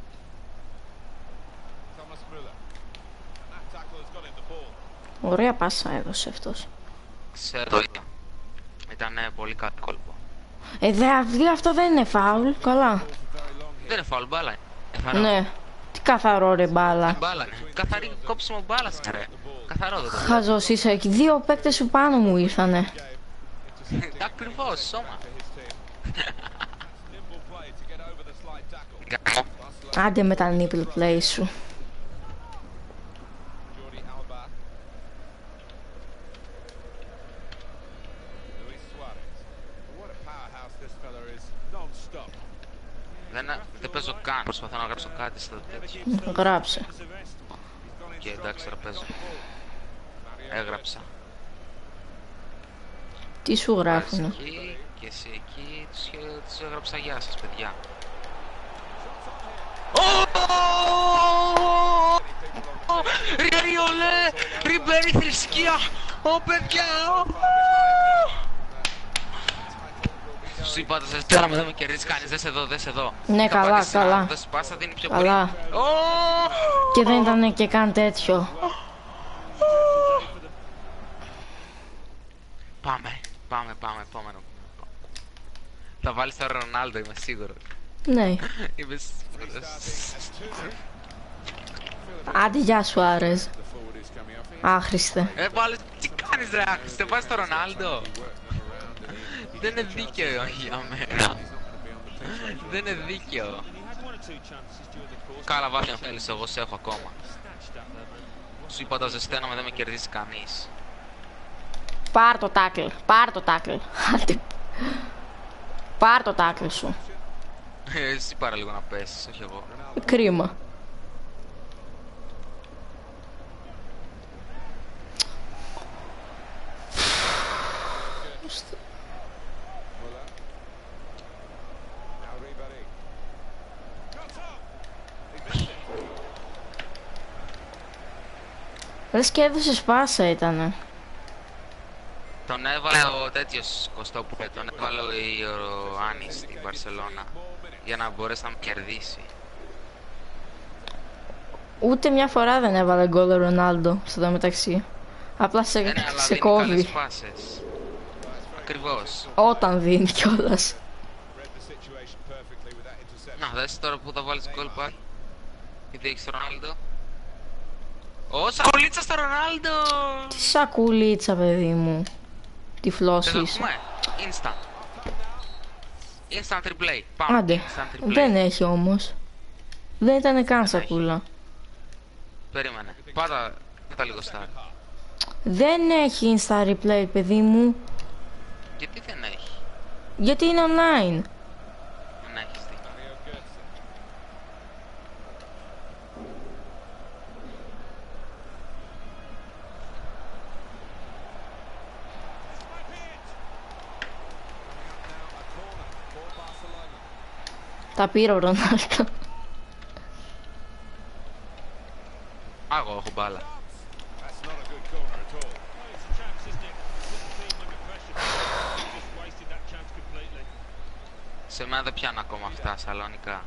[SPEAKER 3] Thomas Muller. And that tackle has got in the ball.
[SPEAKER 2] Ωραία πάσα έδωσε αυτός.
[SPEAKER 1] Ξέρω το ίδιο. Ήταν ε, πολύ κάτι κόλπο.
[SPEAKER 2] Ε, δε, αυ- αυτό δεν είναι φάουλ. Καλά.
[SPEAKER 3] For very long here.
[SPEAKER 1] Δεν είναι φάουλ, μπάλα είναι. Καθαρό.
[SPEAKER 2] Ναι. Τι καθαρό ρε μπάλα.
[SPEAKER 1] Μπάλα είναι. Καθαρή κόψιμο μπάλα είναι, ρε. Καθαρό δεν το βλέπω.
[SPEAKER 2] Χαζός είσαι. Και δύο παίκτες σου πάνω μου ήρθανε.
[SPEAKER 1] Ακριβώς, σώμα.
[SPEAKER 3] For his team. Nimble play to get over the slide tackle.
[SPEAKER 1] Γαμώ.
[SPEAKER 3] Barcelona
[SPEAKER 2] Άντε με τα nipple play σου.
[SPEAKER 3] non-stop.
[SPEAKER 1] Δεν, δεν παίζω καν. Προσπαθώ να γράψω κάτι στο τέτοιο.
[SPEAKER 2] Γράψε.
[SPEAKER 1] Και εντάξει, τώρα παίζω. Έγραψα.
[SPEAKER 2] Τι σου γράφουνε.
[SPEAKER 1] Εκεί και εσύ εκεί. Τους, τους έγραψα γεια σας, παιδιά. Ριολέ! Ριμπέρι θρησκεία! Ω παιδιά! Σου είπα, σε στέλναμε, δεν με κερδίσεις κανείς, δες εδώ, δες εδώ.
[SPEAKER 2] Ναι, καλά, καλά.
[SPEAKER 1] Δεν σπάσα, δίνει πιο πολύ.
[SPEAKER 2] Καλά. Και δεν ήταν και καν τέτοιο.
[SPEAKER 1] Πάμε, πάμε, πάμε, επόμενο. Θα βάλεις το Ρονάλντο, είμαι σίγουρος.
[SPEAKER 2] Ναι.
[SPEAKER 1] Είμαι σίγουρος.
[SPEAKER 2] Άντε, γεια σου, Άρες. Άχρηστε.
[SPEAKER 1] Ε, βάλεις, τι κάνεις ρε άχρηστε, βάζεις το Ρονάλντο. Δεν είναι δίκαιο για μένα. Δεν είναι δίκαιο. Καλά, βάζει αν θέλεις, εγώ σε έχω ακόμα. Σου είπα τα ζεσταίναμε, δεν με κερδίσει κανείς.
[SPEAKER 2] Πάρ το τάκλ, πάρ το τάκλ. Πάρ το τάκλ σου.
[SPEAKER 1] Εσύ πάρα λίγο να πέσεις, όχι εγώ.
[SPEAKER 2] Κρίμα. Λες και έδωσες πάσα ήτανε.
[SPEAKER 1] Τον έβαλε ο τέτοιος Κωστόπουλε, τον έβαλε ο Ιωάννης στην Βαρσελώνα για να μπορέσει να με κερδίσει.
[SPEAKER 2] Ούτε μια φορά δεν έβαλε γκολ ο Ρονάλντο στο δε μεταξύ. Απλά σε,
[SPEAKER 1] Ε, ναι, αλλά
[SPEAKER 2] σε
[SPEAKER 1] δίνει καλές
[SPEAKER 2] κόβει.
[SPEAKER 1] πάσες. Ακριβώς.
[SPEAKER 2] Όταν δίνει κιόλας.
[SPEAKER 1] Να, δες τώρα που θα βάλεις γκολ πάλι. Γιατί έχεις τον Ρονάλντο. Ω, σακουλίτσα στο Ρονάλντο!
[SPEAKER 2] Τι σακουλίτσα, παιδί μου. Τι
[SPEAKER 1] Θες
[SPEAKER 2] φλόση
[SPEAKER 1] να
[SPEAKER 2] είσαι.
[SPEAKER 1] πούμε, instant. Instant replay, πάμε.
[SPEAKER 2] Άντε,
[SPEAKER 1] Instant replay.
[SPEAKER 2] δεν έχει όμως. Δεν ήταν καν σακούλα.
[SPEAKER 1] Περίμενε, πάτα, πάτα λίγο στάρ.
[SPEAKER 2] Δεν έχει insta replay, παιδί μου.
[SPEAKER 1] Γιατί δεν έχει,
[SPEAKER 2] Γιατί είναι online.
[SPEAKER 1] δεν έχεις δίκιο.
[SPEAKER 2] Τα πήρε ο Ρονάλντο.
[SPEAKER 1] Α, εγώ έχω μπάλα. Σε μένα δεν πιάνω ακόμα αυτά, σαλονικά.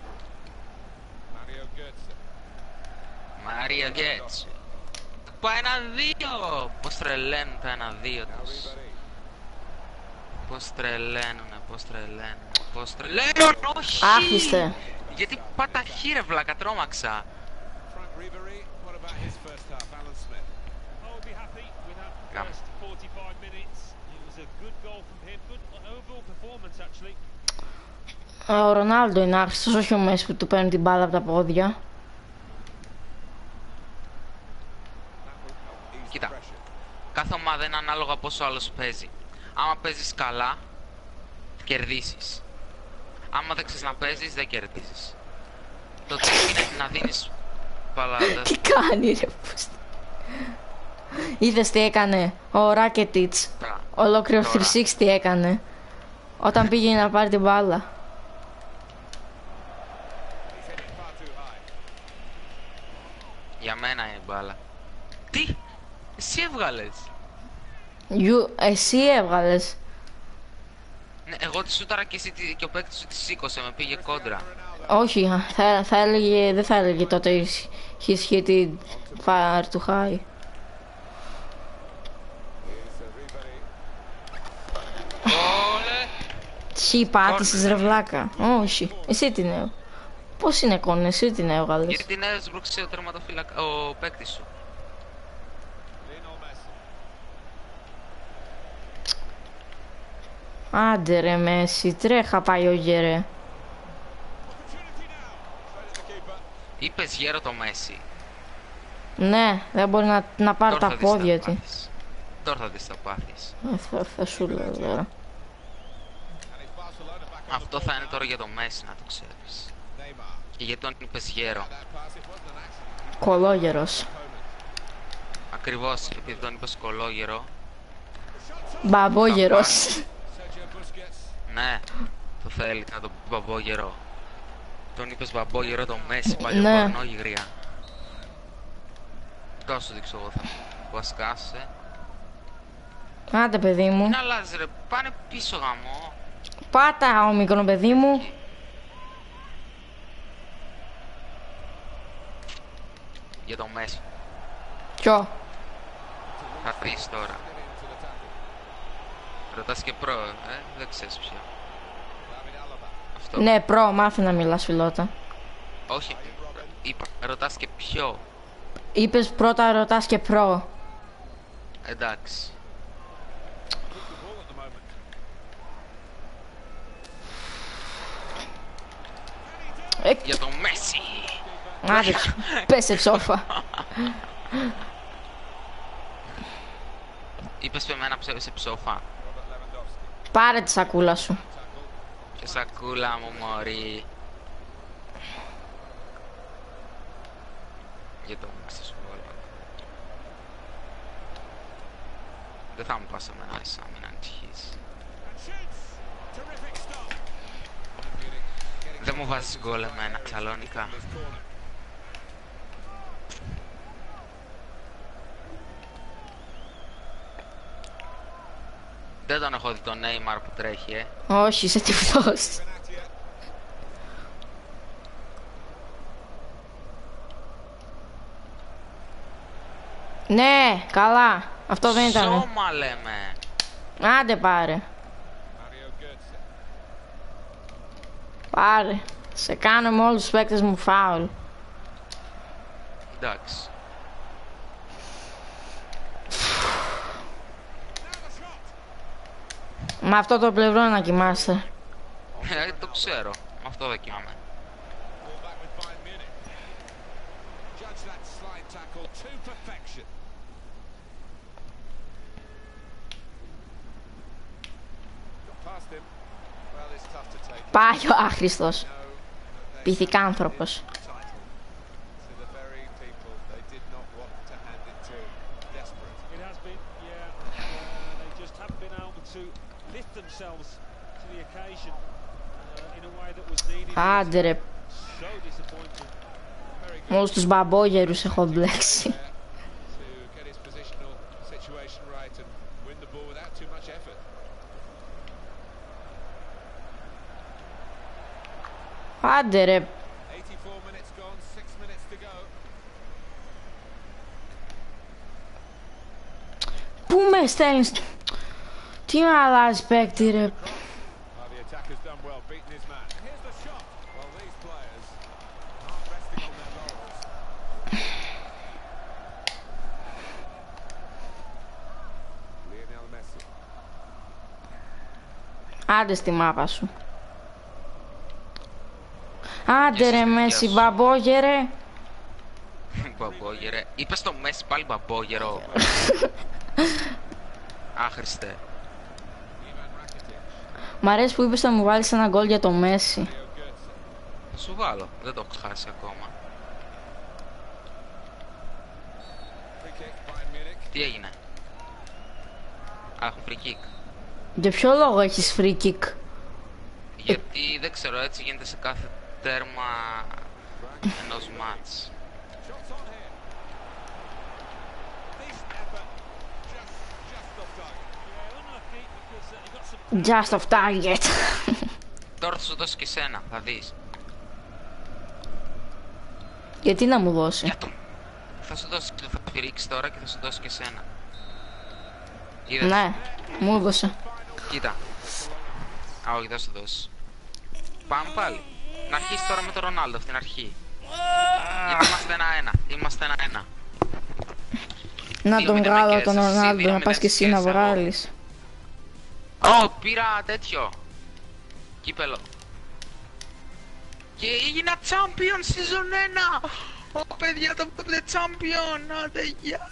[SPEAKER 1] Μάρια Γκέτς. Πάει ένα-δύο! Πώς τρελαίνουν τα ένα-δύο τους. Πώς τρελαίνουνε, πώς τρελαίνουνε, πώς τρελαίνουν, όχι!
[SPEAKER 2] Άχρηστε.
[SPEAKER 1] Γιατί πάτα χείρε βλάκα, τρόμαξα. Ο Ρονάλντο είναι άχρηστος, όχι ο Μέση που του παίρνει την μπάλα από τα πόδια. Κοίτα, κάθε ομάδα είναι ανάλογα πόσο άλλος παίζει. Άμα παίζεις καλά, κερδίσεις. Άμα δεν ξέρεις να παίζεις, δεν κερδίζεις. Το τρίκ είναι να δίνεις παλάτα.
[SPEAKER 2] Τι κάνει ρε πούστη. Είδες τι έκανε ο Ράκετιτς. Ολόκληρο
[SPEAKER 1] Τώρα.
[SPEAKER 2] τριακόσια εξήντα έκανε. Όταν πήγε να πάρει την μπάλα.
[SPEAKER 1] Για μένα είναι η μπάλα. Τι! Εσύ έβγαλες!
[SPEAKER 2] Γιου, εσύ έβγαλες.
[SPEAKER 1] Ναι, εγώ τη σούταρα και, εσύ, τη- και ο παίκτης σου τη σήκωσε, με πήγε κόντρα.
[SPEAKER 2] Όχι, θα, θα έλεγε, δεν θα έλεγε τότε he's hit far too high.
[SPEAKER 1] Όλε!
[SPEAKER 2] Τι πάτησες ρε βλάκα. Όχι, εσύ την έβγαλες. Πώς είναι κόν, εσύ την έβγαλες.
[SPEAKER 1] Γιατί την έσβρωξε ο τερματοφύλακα, ο παίκτης σου.
[SPEAKER 2] Άντε ρε Μέση, τρέχα πάει ο γερέ.
[SPEAKER 1] Είπες γέρο το Μέση.
[SPEAKER 2] Ναι, δεν μπορεί να, να πάρει
[SPEAKER 1] Τώρα
[SPEAKER 2] τα
[SPEAKER 1] θα δεις
[SPEAKER 2] πόδια
[SPEAKER 1] τα
[SPEAKER 2] του.
[SPEAKER 1] πάθεις. Τώρα θα δεις τα πάθεις.
[SPEAKER 2] Ε, θα, θα σου λέω τώρα.
[SPEAKER 1] Αυτό θα είναι τώρα για το Μέση, να το ξέρεις. Και γιατί τον είπες γέρο.
[SPEAKER 2] Κολόγερος.
[SPEAKER 1] Ακριβώς, επειδή τον είπες κολόγερο.
[SPEAKER 2] Μπαμπόγερος.
[SPEAKER 1] Ναι, το θέλει να τον πει μπαμπόγερο. Τον είπες μπαμπόγερο το Μέση, παλιό
[SPEAKER 2] Ναι.
[SPEAKER 1] παρνόγυγρια. Τώρα σου δείξω εγώ θα βασκάσαι.
[SPEAKER 2] Άντε παιδί μου.
[SPEAKER 1] Μην αλλάζει ρε, πάνε πίσω γαμό.
[SPEAKER 2] Πάτα ο μικρό παιδί μου.
[SPEAKER 1] Για το Μέση.
[SPEAKER 2] Ποιο?
[SPEAKER 1] Θα δεις τώρα. Ρωτάς και προ, ε, δεν ξέρεις ποιο. Αυτό.
[SPEAKER 2] Ναι, προ, μάθε να μιλάς φιλότα.
[SPEAKER 1] Όχι, είπα, ρωτάς και ποιο.
[SPEAKER 2] Είπες πρώτα ρωτάς και προ.
[SPEAKER 1] Εντάξει.
[SPEAKER 2] Ε,
[SPEAKER 1] Για το Μέση.
[SPEAKER 2] άντε, πέσε ψόφα.
[SPEAKER 1] Είπες με εμένα ψε- σε ψόφα.
[SPEAKER 2] Πάρε τη σακούλα σου.
[SPEAKER 1] Και σακούλα μου μωρή. Για το Μέση σου βάλω. Δεν θα μου πας εμένα μέσα, μην ανησυχείς. Δεν μου βάζεις γκολ εμένα, ξαλώνικα. Δεν τον έχω δει τον Neymar που τρέχει, ε.
[SPEAKER 2] Όχι, είσαι τυφλός. Ναι, καλά. Αυτό δεν ήταν.
[SPEAKER 1] Σώμα λέμε.
[SPEAKER 2] Άντε πάρε. Πάρε. Σε κάνω με όλους τους παίκτες μου φάουλ.
[SPEAKER 1] Εντάξει.
[SPEAKER 2] Με αυτό το πλευρό να κοιμάσαι.
[SPEAKER 1] Ε, το ξέρω. Με αυτό δεν κοιμάμαι.
[SPEAKER 2] Πάει ο άχρηστος. Πυθικάνθρωπος.
[SPEAKER 4] It has been, yeah. Uh, they just haven't been able to lift themselves to the occasion uh, in a way that was needed.
[SPEAKER 2] Άντε ρε.
[SPEAKER 4] So disappointing.
[SPEAKER 2] Με όλους τους μπαμπόγερους έχω μπλέξει.
[SPEAKER 3] To get his positional situation right and win the ball without too much effort.
[SPEAKER 2] Άντε ρε.
[SPEAKER 3] eighty-four minutes gone, six minutes to go.
[SPEAKER 2] Πού με στέλνεις. Τι με αλλάζει παίκτη ρε.
[SPEAKER 3] Well, the attacker's done well, beaten his man. Here's the shot. Well, these players aren't resting on their laurels. Lionel Messi.
[SPEAKER 2] Άντε στη μάπα σου. Άντε ρε Μέση, μπαμπόγερε.
[SPEAKER 1] Μπαμπόγερε. Είπες στο Μέση πάλι μπαμπόγερο. Άχρηστε.
[SPEAKER 2] Μ' αρέσει που είπες να μου βάλεις ένα γκολ για το Μέση.
[SPEAKER 1] Θα σου βάλω. Δεν το έχω χάσει ακόμα.
[SPEAKER 3] Free kick, Bayern Munich.
[SPEAKER 1] Τι έγινε. Α, έχω free kick.
[SPEAKER 2] Για ποιο λόγο έχεις free kick.
[SPEAKER 1] Γιατί δεν ξέρω, έτσι γίνεται σε κάθε τέρμα ενός μάτς.
[SPEAKER 3] Shots on here. Decent effort. Just, just off target.
[SPEAKER 4] Yeah, unlucky because uh, he got some
[SPEAKER 2] Just of target.
[SPEAKER 1] Τώρα θα σου δώσω και σένα, θα δεις.
[SPEAKER 2] Γιατί να μου δώσει.
[SPEAKER 1] Για το... Θα σου δώσω, θα πηρίξει τώρα και θα σου δώσω και σένα. Είδες.
[SPEAKER 2] Ναι, μου έδωσε.
[SPEAKER 1] Κοίτα. Α, όχι, δεν σου δώσω. Πάμε πάλι. Να αρχίσει τώρα με τον Ρονάλντο από την αρχή. Γιατί είμαστε ένα-ένα. Είμαστε ένα-ένα.
[SPEAKER 2] Να
[SPEAKER 1] Δύο
[SPEAKER 2] τον
[SPEAKER 1] μηδέν
[SPEAKER 2] βγάλω
[SPEAKER 1] και
[SPEAKER 2] τον
[SPEAKER 1] εσύ,
[SPEAKER 2] Ρονάλντο
[SPEAKER 1] δύο
[SPEAKER 2] να πας
[SPEAKER 1] μηδέν
[SPEAKER 2] και εσύ
[SPEAKER 1] και
[SPEAKER 2] να
[SPEAKER 1] εσύ, εγώ.
[SPEAKER 2] βγάλεις.
[SPEAKER 1] Ω, πήρα τέτοιο. Κύπελο. Και έγινα champion season ένα. Ω, παιδιά, το πότε champion. Άντε, γεια.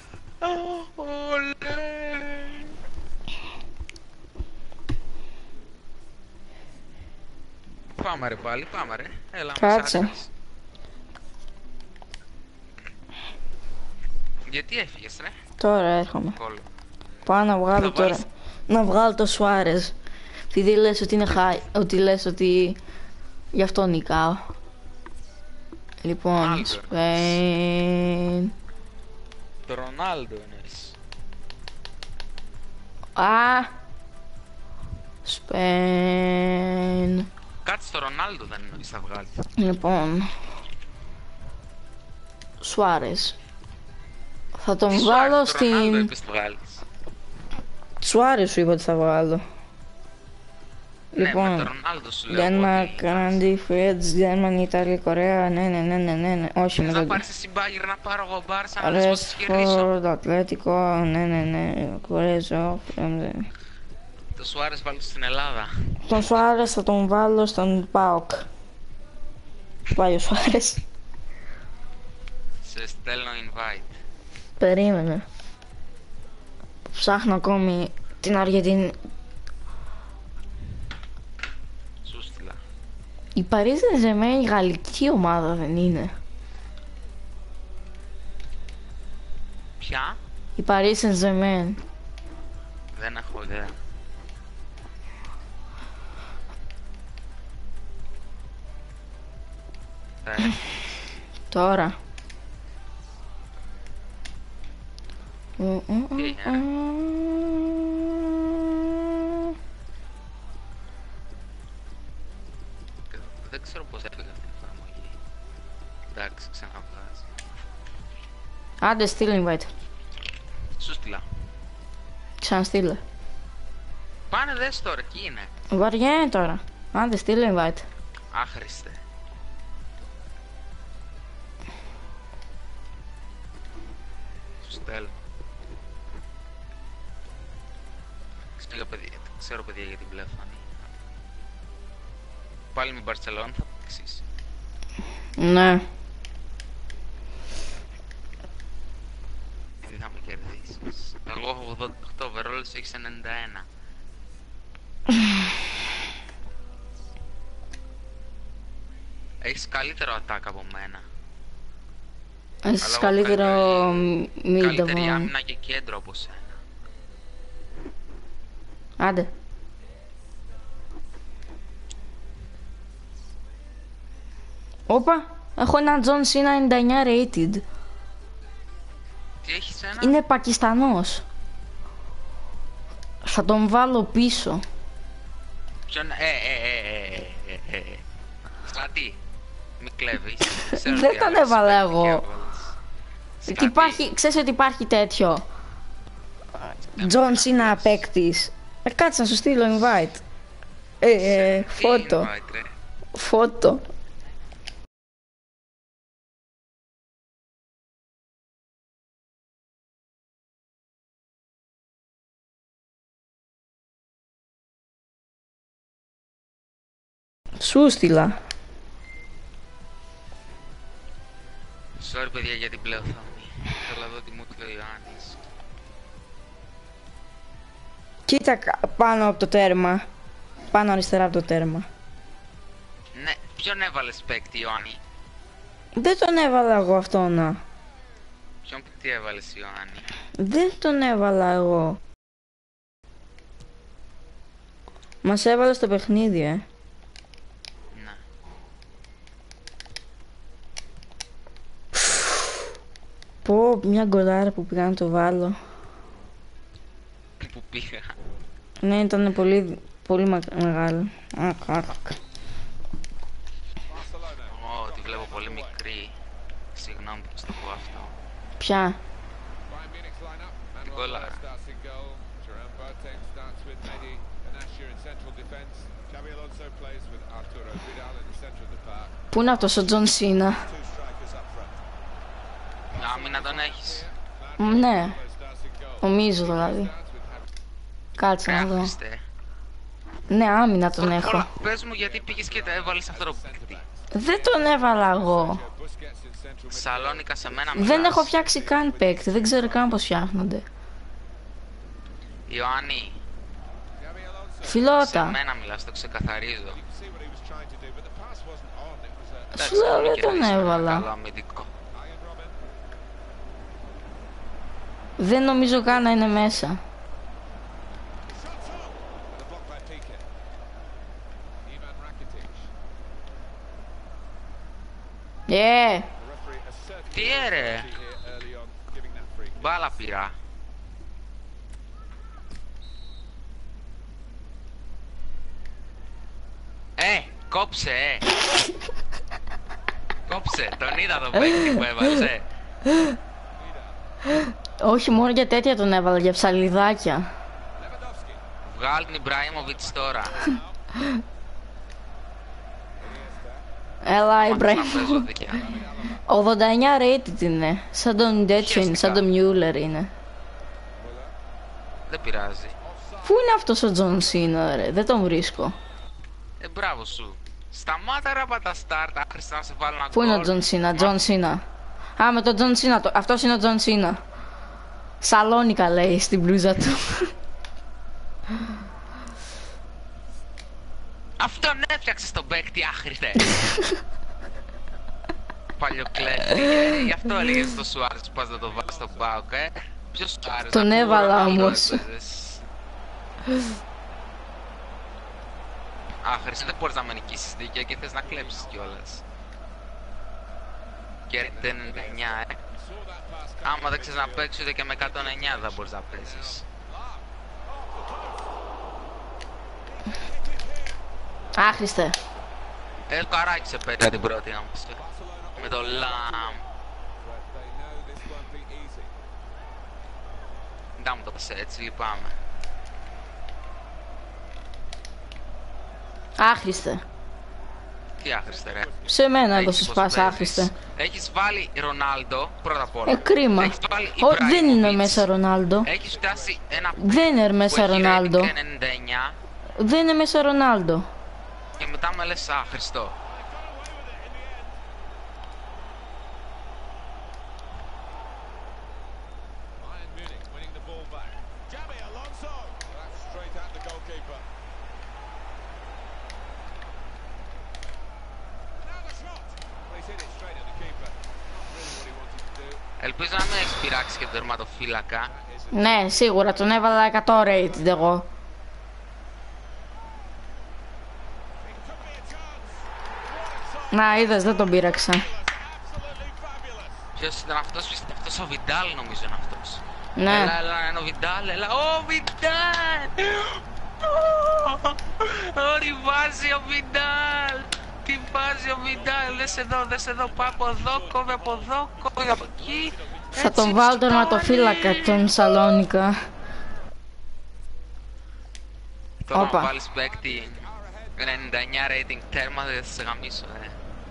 [SPEAKER 1] Ολέ. Πάμε ρε πάλι, πάμε ρε. Έλα,
[SPEAKER 2] Κάτσε.
[SPEAKER 1] μισάρες. Γιατί έφυγες ρε?
[SPEAKER 2] Τώρα έρχομαι.
[SPEAKER 1] Κόλλο.
[SPEAKER 2] Πάω να βγάλω
[SPEAKER 1] Θα
[SPEAKER 2] τώρα.
[SPEAKER 1] βάλεις-
[SPEAKER 2] Να βγάλω το Σουάρες. Επειδή λες ότι είναι χάι. Ότι λες ότι γι' αυτό νικάω. Λοιπόν,
[SPEAKER 1] Άλμπερ.
[SPEAKER 2] Σπέιν.
[SPEAKER 1] Το Ρονάλντο εννοείς.
[SPEAKER 2] Α. Σπέιν.
[SPEAKER 1] Κάτι στο Ρονάλντο δεν εννοείς θα βγάλει.
[SPEAKER 2] Λοιπόν. Σουάρες. Θα τον
[SPEAKER 1] Τι σου
[SPEAKER 2] βάλω
[SPEAKER 1] άρεσε, το Ρονάλντο
[SPEAKER 2] στην...
[SPEAKER 1] είπες το βγάλεις.
[SPEAKER 2] Σουάρες σου είπα ότι θα βγάλω.
[SPEAKER 1] Ναι, με το
[SPEAKER 2] Λοιπόν.
[SPEAKER 1] Ρονάλντο σου λέω.
[SPEAKER 2] Γκένμα,
[SPEAKER 1] ότι-
[SPEAKER 2] Κάντι, Φρέτς, Γερμανία, Ιταλία, Κορέα. Ναι, ναι, ναι, ναι, ναι, ναι. Όχι με
[SPEAKER 1] Θες να
[SPEAKER 2] τον...
[SPEAKER 1] πάρεις εσύ Μπάγερ να πάρω εγώ Μπάρσα να δεις πώς τις κερδίσω.
[SPEAKER 2] Ρέσφορντ, Ατλέτικο, ναι, ναι, ναι. Κορέζο.
[SPEAKER 1] Το Σουάρες βάλω στην Ελλάδα.
[SPEAKER 2] Τον Σουάρες θα τον βάλω στον ΠΑΟΚ. Πάει ο Σουάρες.
[SPEAKER 1] Σε στέλνω invite.
[SPEAKER 2] Περίμενε. Ψάχνω ακόμη την Αργεντινή.
[SPEAKER 1] Σου στείλα.
[SPEAKER 2] Η Paris Saint-Germain η γαλλική ομάδα δεν είναι?
[SPEAKER 1] Ποια?
[SPEAKER 2] Η Paris Saint-Germain.
[SPEAKER 1] Δεν έχω ιδέα. Ε,
[SPEAKER 2] Τώρα. Ου, ου, ου,
[SPEAKER 1] Τι έγινε, ρε?
[SPEAKER 2] ου.
[SPEAKER 1] δεν ξέρω πώς έφυγε αυτή η εφαρμογή. Εντάξει, ξαναβγάζει.
[SPEAKER 2] Άντε στείλ invite.
[SPEAKER 1] Σου στείλα.
[SPEAKER 2] Ξαναστείλε.
[SPEAKER 1] Πάνε δες τώρα, εκεί είναι.
[SPEAKER 2] Βαριέμαι τώρα. Άντε στείλ invite.
[SPEAKER 1] Άχρηστε. Σου στέλνω. Ξέρω παιδιά, ξέρω παιδιά για την μπλε φανή. Πάλι με Μπαρτσελόνα θα παίξεις.
[SPEAKER 2] Ναι.
[SPEAKER 1] Γιατί θα με κερδίσεις. Εγώ έχω ογδόντα οκτώ, ο Βερόλος έχεις ενενήντα ένα. Έχεις καλύτερο attack από μένα.
[SPEAKER 2] Έχεις
[SPEAKER 1] Αλλά εγώ
[SPEAKER 2] καλύτερο
[SPEAKER 1] καλύτερη-
[SPEAKER 2] mid
[SPEAKER 1] Καλύτερη
[SPEAKER 2] από...
[SPEAKER 1] άμυνα και κέντρο από σένα.
[SPEAKER 2] Άντε. Όπα. Έχω ένα John Cena ενενήντα εννιά rated.
[SPEAKER 1] Τι έχεις ένα?
[SPEAKER 2] Είναι Πακιστανός. Θα τον βάλω πίσω.
[SPEAKER 1] Ποιον... Ε, ε, ε, ε, ε, ε, ε. Σκατή. Μη κλέβεις. Ξέρω
[SPEAKER 2] Δεν
[SPEAKER 1] τι
[SPEAKER 2] τον
[SPEAKER 1] άλλες
[SPEAKER 2] έβαλα
[SPEAKER 1] παίκτες
[SPEAKER 2] εγώ.
[SPEAKER 1] έβαλες.
[SPEAKER 2] Και
[SPEAKER 1] Σκατή.
[SPEAKER 2] υπάρχει, ξέρεις ότι υπάρχει τέτοιο. John Cena παίκτης. Ε, κάτσε να σου στείλω invite. Ε, ε,
[SPEAKER 1] Τι
[SPEAKER 2] φώτο.
[SPEAKER 1] invite, ρε.
[SPEAKER 2] Φώτο. Σου στείλα.
[SPEAKER 1] Sorry παιδιά για την μπλε οθόνη. Θέλω να δω τι μου είπε ο Ιωάννης.
[SPEAKER 2] Κοίτα κα- πάνω από το τέρμα. Πάνω αριστερά από το τέρμα.
[SPEAKER 1] Ναι, ποιον έβαλες παίκτη Ιωάννη?
[SPEAKER 2] Δεν τον έβαλα εγώ αυτόν. να.
[SPEAKER 1] Ποιον παίκτη έβαλες Ιωάννη?
[SPEAKER 2] Δεν τον έβαλα εγώ. Μας έβαλε στο παιχνίδι, ε.
[SPEAKER 1] Ναι.
[SPEAKER 2] Πω, μια γκολάρα που πήγα να το βάλω.
[SPEAKER 1] Που πήγα.
[SPEAKER 2] Ναι, ήταν πολύ, πολύ μα- μεγάλο. Ακ, ακ.
[SPEAKER 1] Ω, τη βλέπω πολύ μικρή. Συγγνώμη που στο πω αυτό.
[SPEAKER 2] Ποια?
[SPEAKER 3] Bayern Munich's lineup. Manuel
[SPEAKER 1] Gola.
[SPEAKER 3] Neuer starts in goal. Jerome Boateng starts with Mehdi Benatia in central defence. Xabi Alonso plays with Arturo Vidal in the centre of the park.
[SPEAKER 2] Πού είναι αυτός ο Τζον Σίνα?
[SPEAKER 3] Two strikers up front.
[SPEAKER 1] Άμυνα τον έχεις.
[SPEAKER 2] Ναι,
[SPEAKER 3] Starts in goal.
[SPEAKER 2] νομίζω δηλαδή.
[SPEAKER 3] Starts with Harry.
[SPEAKER 2] Κάτσε να δω.
[SPEAKER 1] Άχρηστε.
[SPEAKER 2] Ναι, άμυνα τον έχω.
[SPEAKER 1] Όλα, πες μου γιατί πήγες και τα έβαλες αυτό το παίκτη.
[SPEAKER 2] Δεν τον έβαλα εγώ.
[SPEAKER 3] Busquets in central midfield.
[SPEAKER 1] Σαλόνικα σε μένα
[SPEAKER 2] Δεν
[SPEAKER 1] μιλάς.
[SPEAKER 2] έχω φτιάξει καν παίκτη. Δεν ξέρω καν πώς φτιάχνονται.
[SPEAKER 1] Ιωάννη,
[SPEAKER 3] Xabi Alonso So,
[SPEAKER 1] Σε
[SPEAKER 2] Φιλότα.
[SPEAKER 1] μένα μιλάς, το ξεκαθαρίζω.
[SPEAKER 3] you can see what he was trying to do, but the pass wasn't on. It was a
[SPEAKER 2] Σου
[SPEAKER 1] Εντάξει,
[SPEAKER 2] λέω
[SPEAKER 1] τον
[SPEAKER 2] δεν
[SPEAKER 1] Νίκη
[SPEAKER 2] τον
[SPEAKER 1] Ράις είναι ένα
[SPEAKER 2] έβαλα.
[SPEAKER 1] καλό αμυντικό.
[SPEAKER 3] Arjen Robben.
[SPEAKER 2] Δεν νομίζω καν να είναι μέσα.
[SPEAKER 3] Shots on. And a block by Pique. Ivan Rakitic.
[SPEAKER 2] Ε,
[SPEAKER 3] The referee asserted
[SPEAKER 1] Τι έρε,
[SPEAKER 3] here early on, giving that free kick.
[SPEAKER 1] μπάλα πειρά. Ε, κόψε, ε. Κόψε, τον είδα τον παίκτη που έβαλε.
[SPEAKER 2] όχι μόνο για τέτοια τον έβαλα, για ψαλιδάκια.
[SPEAKER 3] Lewandowski.
[SPEAKER 1] Βγάλει τον Ιμπραήμοβιτς τώρα.
[SPEAKER 2] Έλα,
[SPEAKER 1] Μάθεις να
[SPEAKER 2] Ιμπραήμ.
[SPEAKER 1] παίζω δικιά.
[SPEAKER 2] ογδόντα εννιά rated είναι. Σαν τον Ντέτσιν, σαν τον Μιούλερ είναι.
[SPEAKER 1] Δεν πειράζει.
[SPEAKER 2] Πού είναι αυτός ο Τζον Σίνα, ρε, δεν τον βρίσκω.
[SPEAKER 1] Ε, μπράβο σου. Σταμάτα ρε από τα start, άχρηστα να σε βάλω ένα
[SPEAKER 2] Πού είναι ο
[SPEAKER 1] γκολ.
[SPEAKER 2] Τζον Σίνα, Τζον Σίνα. Α, με τον Τζον Σίνα, το... αυτός είναι ο Τζον Σίνα. Σαλόνικα λέει στην μπλούζα του.
[SPEAKER 1] Αυτόν έφτιαξες τον παίκτη, άχρηστε. Παλιοκλέφτη, ε, γι' αυτό έλεγες στο Σουάρες που πας να το βάλεις στον ΠΑΟΚ, ε. Ποιος Σουάρες,
[SPEAKER 2] Τον
[SPEAKER 1] αφού
[SPEAKER 2] έβαλα
[SPEAKER 1] Ρονάλντο
[SPEAKER 2] όμως.
[SPEAKER 1] έπαιζες. Άχρηστε, δεν μπορείς να με νικήσεις δίκαια και θες να κλέψεις κιόλας. Και ενενήντα εννιά, ε. Άμα δεν ξέρεις να παίξεις ούτε και με εκατόν εννιά δεν μπορείς να παίζεις.
[SPEAKER 2] Άχρηστε.
[SPEAKER 1] Ε, το καράκι σε πέτρα την πρώτη όμως. Με το Λαμ.
[SPEAKER 3] But they know this won't be easy.
[SPEAKER 1] Δεν μου το πες έτσι, λυπάμαι.
[SPEAKER 2] Άχρηστε.
[SPEAKER 1] Τι άχρηστε ρε.
[SPEAKER 2] Σε μένα
[SPEAKER 1] Έχεις
[SPEAKER 2] έδωσες
[SPEAKER 1] πως
[SPEAKER 2] πάσα,
[SPEAKER 1] παίζεις.
[SPEAKER 2] άχρηστε.
[SPEAKER 1] Έχεις βάλει Ρονάλντο πρώτα απ' όλα.
[SPEAKER 2] Ε, κρίμα.
[SPEAKER 1] Έχεις βάλει
[SPEAKER 2] Ω, δεν είναι
[SPEAKER 1] Ιμπραήμοβιτς.
[SPEAKER 2] μέσα Ρονάλντο.
[SPEAKER 1] Έχεις φτάσει ένα
[SPEAKER 2] Δεν είναι
[SPEAKER 1] που
[SPEAKER 2] μέσα
[SPEAKER 1] έχει
[SPEAKER 2] Ρονάλντο.
[SPEAKER 1] rating ενενήντα εννιά
[SPEAKER 2] Δεν είναι μέσα Ρονάλντο.
[SPEAKER 1] και μετά με λες άχρηστο.
[SPEAKER 3] Bayern Munich winning the ball back. Xabi Alonso. That's straight at the goalkeeper. Now the shot. Well, he's hit it straight at the keeper. Not really what he wanted to do.
[SPEAKER 1] Ελπίζω να μην έχεις πειράξει και τον τερματοφύλακα.
[SPEAKER 2] Ναι, σίγουρα τον έβαλα εκατό rated εγώ.
[SPEAKER 3] It could be a chance.
[SPEAKER 2] Να, είδες, δεν τον πείραξα.
[SPEAKER 3] Absolutely fabulous.
[SPEAKER 1] Ποιος ήταν αυτός, ποιος ήταν αυτός, ο Βιντάλ νομίζω είναι αυτός.
[SPEAKER 2] Ναι.
[SPEAKER 1] Έλα, έλα, είναι ο Βιντάλ, έλα, ο Βιντάλ! Ωρι βάζει ο Βιντάλ! Τι βάζει ο Βιντάλ, δες εδώ, δες εδώ, πάω από εδώ, κόβε από εδώ, κόβε από εκεί.
[SPEAKER 2] Θα τον βάλω τερματοφύλακα τον Σαλόνικα.
[SPEAKER 1] Τώρα
[SPEAKER 2] Όπα.
[SPEAKER 1] να βάλεις παίκτη ενενήντα εννιά rating τέρμα, δεν θα σε γαμίσω, ε.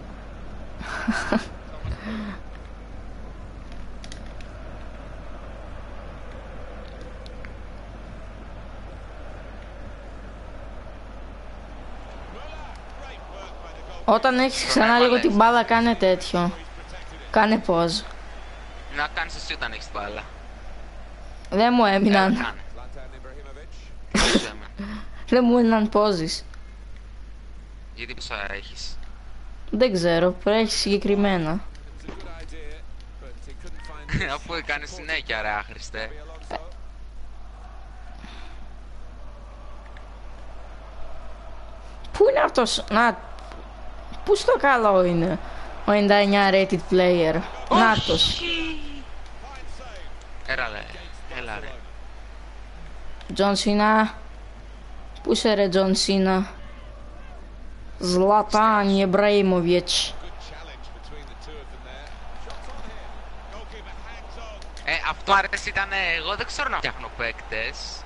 [SPEAKER 2] Όταν έχεις ξανά λίγο την μπάλα, κάνε τέτοιο. Κάνε pause.
[SPEAKER 1] Να κάνεις εσύ όταν έχεις την μπάλα.
[SPEAKER 2] Δεν μου
[SPEAKER 1] Έλα,
[SPEAKER 2] έμειναν.
[SPEAKER 1] κάνε.
[SPEAKER 3] Zlatan Ibrahimovic.
[SPEAKER 1] Δεν σου έμενε.
[SPEAKER 2] Δεν μου έμειναν poses.
[SPEAKER 1] Γιατί πόσα έχεις.
[SPEAKER 2] Δεν ξέρω, πρέπει συγκεκριμένα.
[SPEAKER 3] It was a good idea, but he couldn't find
[SPEAKER 1] Αφού κάνεις συνέχεια ρε άχρηστε.
[SPEAKER 3] Alonso.
[SPEAKER 2] Πού είναι αυτός, να... Πού στο καλό είναι ο ενενήντα εννιά rated player. Νάτος.
[SPEAKER 1] Έλα ρε, έλα ρε.
[SPEAKER 2] Τζον Σίνα. Πού είσαι ρε Τζον Σίνα. Ζλατάν Ιμπραήμοβιτς.
[SPEAKER 3] Good challenge between the two of them there. Shots on here. Goalkeeper hangs on.
[SPEAKER 1] Ε, αυτό αρέσει ήταν, εγώ δεν ξέρω να φτιάχνω παίκτες.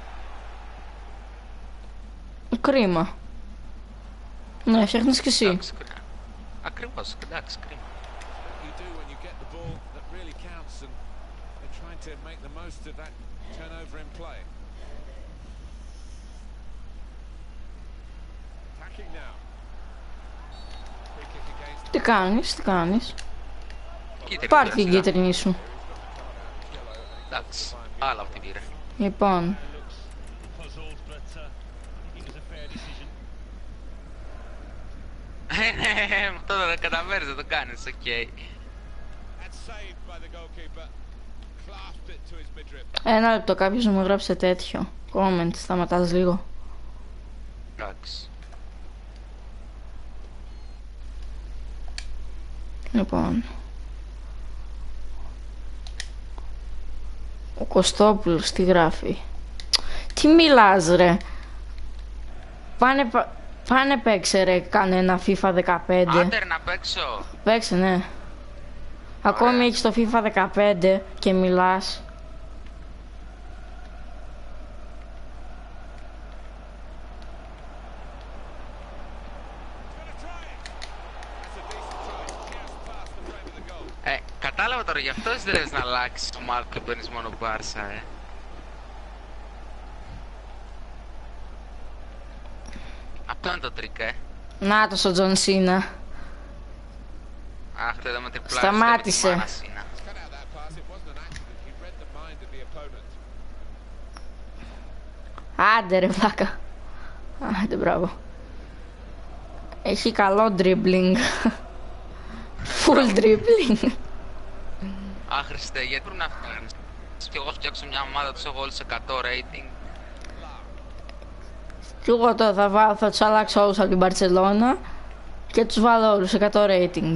[SPEAKER 2] Κρίμα. Ναι, φτιάχνεις κι εσύ.
[SPEAKER 1] Εντάξει, κρίμα. Ακριβώς, εντάξει, κρίμα.
[SPEAKER 3] What you do when you get the ball that really counts, and they're trying to make the most of that turnover in play. Attacking now. Free kick against
[SPEAKER 2] Τι κάνεις, τι κάνεις.
[SPEAKER 1] Κοίταξε,
[SPEAKER 2] Πάρ' την
[SPEAKER 1] κοίταξε.
[SPEAKER 2] κίτρινη σου.
[SPEAKER 1] Εντάξει, άλλα αυτή πήρε.
[SPEAKER 2] Λοιπόν,
[SPEAKER 4] Puzzled, but uh, he was
[SPEAKER 1] Ε, ναι, τώρα δεν καταφέρεις να το κάνεις, οκ.
[SPEAKER 3] And saved by the goalkeeper. Clasped it to his midriff.
[SPEAKER 2] Ένα λεπτό, κάποιος μου γράψε τέτοιο. Comment, σταματάς λίγο.
[SPEAKER 1] Εντάξει.
[SPEAKER 2] Λοιπόν. Ο Κωστόπουλος τι γράφει. Τι μιλάς ρε. Πάνε, πα- πάνε παίξε ρε, κάνε ένα FIFA δεκαπέντε.
[SPEAKER 1] Άντερ να παίξω.
[SPEAKER 2] Παίξε ναι. Ακόμη έχεις το FIFA δεκαπέντε και μιλάς.
[SPEAKER 1] Ε, κατάλαβα τώρα, γι' αυτό δεν θες να αλλάξεις το μάρκο και παίρνεις μόνο Μπάρσα, ε. Αυτό είναι το τρίκ, ε.
[SPEAKER 2] Νάτος ο Τζον Σίνα.
[SPEAKER 1] Αχ, το είδαμε τριπλά.
[SPEAKER 2] Σταμάτησε.
[SPEAKER 3] Cut out that pass. It wasn't an accident. He read the mind of the opponent.
[SPEAKER 2] Άντε ρε βλάκα. Άντε μπράβο. Έχει καλό dribbling. Full dribbling.
[SPEAKER 1] Άχρηστε, γιατί πρέπει να φτιάχνεις. Και εγώ φτιάξω μια ομάδα τους έχω όλους εκατό rating.
[SPEAKER 2] Κι εγώ τώρα θα, βάλω, θα τους αλλάξω όλους από την Μπαρτσελώνα και τους βάλω όλους εκατό rating.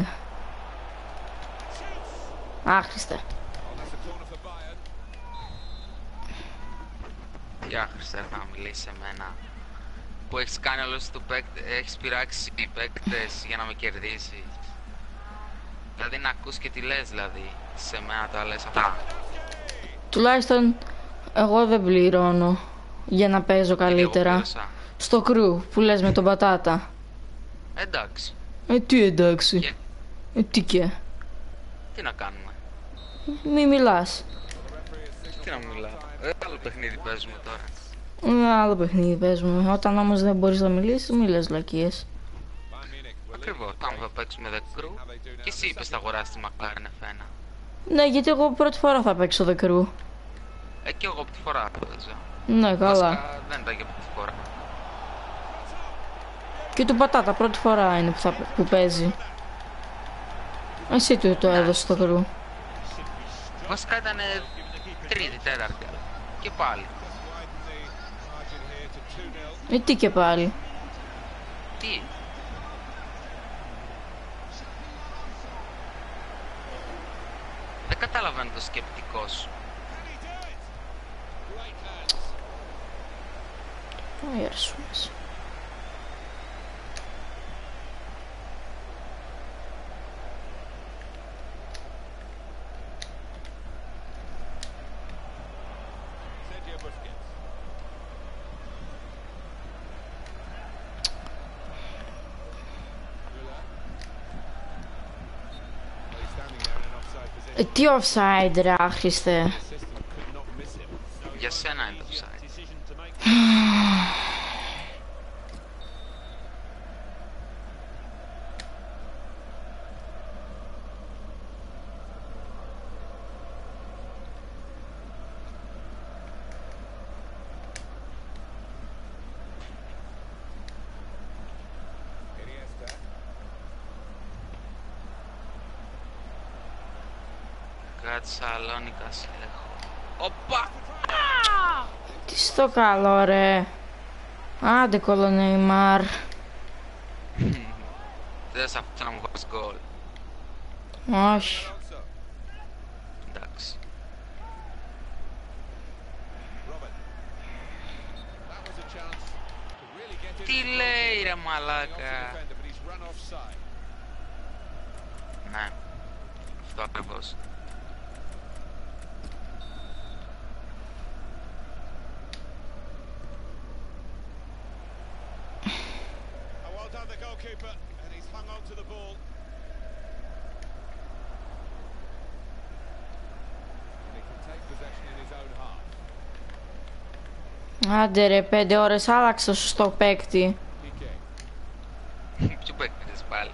[SPEAKER 2] Άχρηστε.
[SPEAKER 3] Oh, that's a corner for Bayern.
[SPEAKER 1] Για Χριστέ, να μιλήσει σε μένα. Που έχεις κάνει όλους του παίκτε, έχεις πειράξει οι παίκτες για να με κερδίσεις. Δηλαδή να ακούς και τι λες, δηλαδή. Σε μένα τα λες αυτά.
[SPEAKER 2] Τουλάχιστον εγώ δεν πληρώνω για να παίζω καλύτερα.
[SPEAKER 1] Εγώ πλήρωσα.
[SPEAKER 2] Στο κρου που λες με τον πατάτα.
[SPEAKER 1] Εντάξει.
[SPEAKER 2] Ε τι εντάξει.
[SPEAKER 1] Και
[SPEAKER 2] Ε τι και.
[SPEAKER 1] τι να κάνουμε.
[SPEAKER 2] Μη μιλάς.
[SPEAKER 1] Τι να μιλάω. Ε, άλλο παιχνίδι παίζουμε τώρα.
[SPEAKER 2] Είναι άλλο παιχνίδι πες μου. Όταν όμως δεν μπορείς να μιλήσεις μη λες βλακίες.
[SPEAKER 3] Bayern Munich will
[SPEAKER 1] Ακριβώς. Όταν θα παίξουμε δεκρού. Και εσύ είπες θα αγοράσεις τη McLaren εφ ένα.
[SPEAKER 2] Ναι γιατί εγώ πρώτη φορά θα παίξω δεκρού.
[SPEAKER 1] Ε, και εγώ από τη φορά το παίζω.
[SPEAKER 2] Ναι καλά.
[SPEAKER 1] Βασικά, δεν ήταν και από τη φορά.
[SPEAKER 2] Και του πατάτα πρώτη φορά είναι που, θα, που παίζει. Εσύ του το έδωσε το κρου.
[SPEAKER 1] Βασικά ήταν τρίτη, τέταρτη. Και πάλι.
[SPEAKER 3] widen the margin here to two nil.
[SPEAKER 2] Ε τι και πάλι.
[SPEAKER 1] Τι. Δεν καταλαβαίνω το σκεπτικό σου.
[SPEAKER 3] Great hands.
[SPEAKER 2] Ω Ιερσούμας.
[SPEAKER 3] Sergio Busquets. Müller. Well, he's standing there in an offside position.
[SPEAKER 2] Ε τι offside ρε άχρηστε.
[SPEAKER 3] The system could not miss him.
[SPEAKER 1] Για σένα είναι το offside.
[SPEAKER 4] Decision to make.
[SPEAKER 3] Iniesta.
[SPEAKER 1] Κάτι Σαλόνικα σε έχω. Οπα!
[SPEAKER 2] Τι στο καλό ρε. Άντε κολονεϊμάρ.
[SPEAKER 1] Δεν σε αφήσω να μου βάζεις γκολ.
[SPEAKER 2] Όχι.
[SPEAKER 3] Alonso.
[SPEAKER 1] Εντάξει.
[SPEAKER 3] Robert. That was a chance to really get in.
[SPEAKER 1] Τι λέει ρε
[SPEAKER 3] The
[SPEAKER 1] μαλάκα.
[SPEAKER 3] defender, but he's run offside.
[SPEAKER 1] Ναι. Αυτό ακριβώς.
[SPEAKER 3] Oh, well done the goalkeeper, and he's hung on to the ball. And he can take possession in his own half.
[SPEAKER 2] Άντε ρε πέντε ώρες άλλαξε το σωστό παίκτη.
[SPEAKER 3] Piqué.
[SPEAKER 1] Ποιο παίκτης πάλι.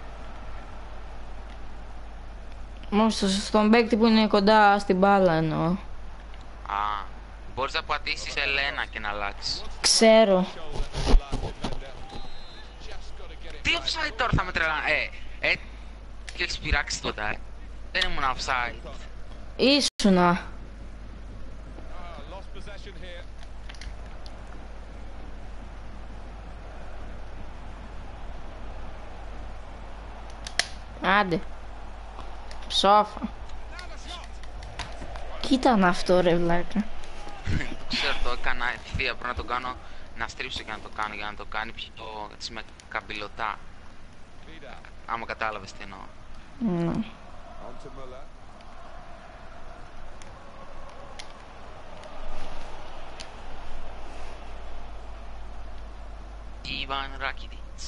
[SPEAKER 2] Μόνο στο- στον παίκτη που είναι κοντά στην μπάλα εννοώ.
[SPEAKER 1] Α, μπορείς να πατήσεις Ελένα και να αλλάξεις.
[SPEAKER 2] Ξέρω.
[SPEAKER 3] Shoulder of the last defender. Just got to get it.
[SPEAKER 1] Τι offside τώρα θα με τρελάνε. Ε, ε, και έχεις πειράξει τίποτα, ε. Δεν ήμουν offside.
[SPEAKER 2] Ήσουνα.
[SPEAKER 3] Ah, lost possession here.
[SPEAKER 2] Άντε. Ψόφα.
[SPEAKER 3] Now the shot.
[SPEAKER 2] Κοίτα αυτό ρε βλάκα.
[SPEAKER 1] Το ξέρω, το έκανα ευθεία. Πρέπει να το κάνω, να στρίψω και να το κάνω για να το κάνει πιο έτσι με καμπυλωτά.
[SPEAKER 3] Vida.
[SPEAKER 1] Άμα κατάλαβες τι εννοώ.
[SPEAKER 2] Ναι.
[SPEAKER 3] On to Muller.
[SPEAKER 1] Ivan Rakitic.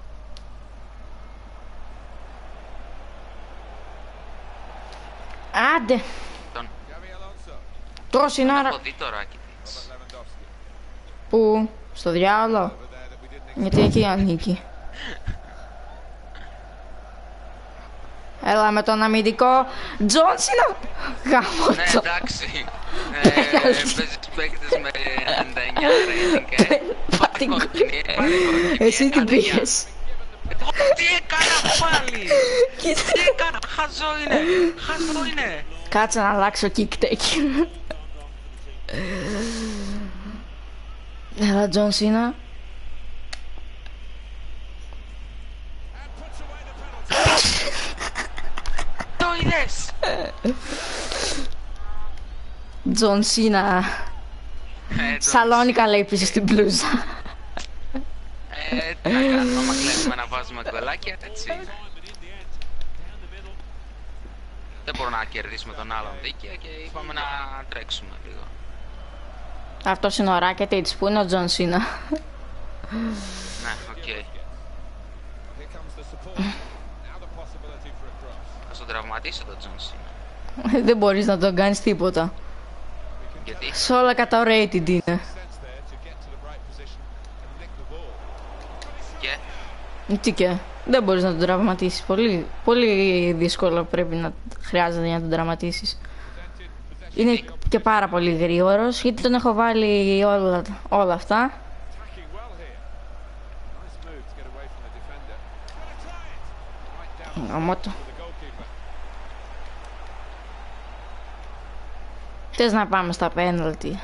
[SPEAKER 2] Άντε.
[SPEAKER 1] Τον
[SPEAKER 3] Xavi Alonso.
[SPEAKER 2] Τόση ώρα.
[SPEAKER 1] έχω δει το Rakitic.
[SPEAKER 3] Lewandowski.
[SPEAKER 2] Πού? Στο διάολο.
[SPEAKER 3] Over there that we didn't
[SPEAKER 2] Γιατί εκεί ανήκει. Έλα με τον αμυντικό Τζόνσινα. Γάμο
[SPEAKER 1] Ναι,
[SPEAKER 2] το.
[SPEAKER 1] εντάξει. Ε, παίζεις παίκτες με ενενήντα εννιά rating, ε.
[SPEAKER 2] Πάτη
[SPEAKER 1] Πάρε κόκκινη, ε, πάρε κόκκινη,
[SPEAKER 2] Εσύ τι
[SPEAKER 1] έκανε μια.
[SPEAKER 2] πήγες.
[SPEAKER 1] Ε, το- Τι έκανα πάλι!
[SPEAKER 2] Κοίτα.
[SPEAKER 1] Τι έκανα! Χαζό είναι! Χαζό είναι!
[SPEAKER 2] Κάτσε να αλλάξω kick take. Έλα Τζόνσινα.
[SPEAKER 3] And puts away the penalty.
[SPEAKER 1] Το είδες!
[SPEAKER 2] Τζόνσινα.
[SPEAKER 1] Ε, το-
[SPEAKER 2] Σαλόνικα λέει πίσω στην μπλούζα.
[SPEAKER 1] Ε, τι να κάνουμε, άμα κλέβουμε να βάζουμε γκολάκια, έτσι. Δεν μπορούμε να κερδίσουμε τον άλλον δίκαια και είπαμε να τρέξουμε λίγο.
[SPEAKER 2] Αυτός είναι ο Rakitic που είναι ο Τζόνσινα.
[SPEAKER 1] Ναι, οκ.
[SPEAKER 3] Here comes the support. Now the possibility for a cross.
[SPEAKER 1] Θα στον τραυματίσω τον Τζόνσιν.
[SPEAKER 2] Δεν μπορείς να τον κάνεις τίποτα.
[SPEAKER 1] Γιατί
[SPEAKER 2] Σε όλα κατά rated είναι.
[SPEAKER 3] Sense there to get to the right position and nick the ball.
[SPEAKER 1] και
[SPEAKER 2] Τι και. Δεν μπορείς να τον τραυματίσεις. Πολύ, πολύ δύσκολο πρέπει να χρειάζεται για να τον τραυματίσεις.
[SPEAKER 3] Presented possession.
[SPEAKER 2] Είναι και πάρα πολύ γρήγορος γιατί τον έχω βάλει όλα, όλα αυτά.
[SPEAKER 3] Attacking well here. Nice move to get away from the defender. Gonna try it. Right down
[SPEAKER 2] Γαμώ το.
[SPEAKER 3] to the goalkeeper.
[SPEAKER 2] Θες να πάμε στα πέναλτι.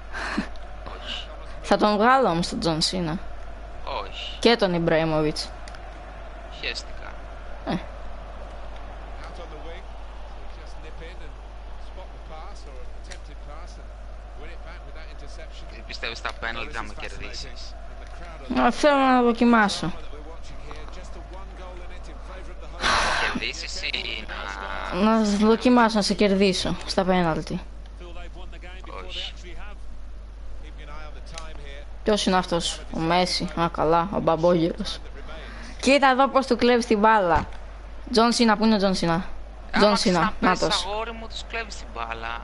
[SPEAKER 2] Θα τον βγάλω όμως τον Τζον Σίνα.
[SPEAKER 1] όχι,
[SPEAKER 2] Και τον Ιμπραήμοβιτς.
[SPEAKER 1] χαίστηκα.
[SPEAKER 3] Out on the wing. So just nip in and spot the pass or an attempted pass and win it back with that interception.
[SPEAKER 1] Πιστεύεις τα πέναλτι θα με κερδίσεις?
[SPEAKER 3] And the crowd are
[SPEAKER 2] Α, θέλω να δοκιμάσω.
[SPEAKER 3] that we're watching here. Just a one goal in it in favour of the home.
[SPEAKER 1] Κερδίσεις ή να...
[SPEAKER 2] Να δοκιμάσω να σε κερδίσω στα πέναλτι.
[SPEAKER 4] Feel they've won the game before they
[SPEAKER 1] όχι.
[SPEAKER 4] actually have.
[SPEAKER 3] Keeping an eye on the time here.
[SPEAKER 2] Ποιος είναι αυτός? Ο Μέση. Α, καλά. Ο μπαμπόγερος.
[SPEAKER 3] That remains.
[SPEAKER 2] Κοίτα εδώ πως του κλέβεις την μπάλα. Τζον Σίνα, πού είναι ο Τζον Σίνα? Τζον
[SPEAKER 1] Άμα
[SPEAKER 2] Σίνα,
[SPEAKER 1] ξαναπέσεις
[SPEAKER 2] νάτος.
[SPEAKER 1] αγόρι μου, τους κλέβεις την μπάλα.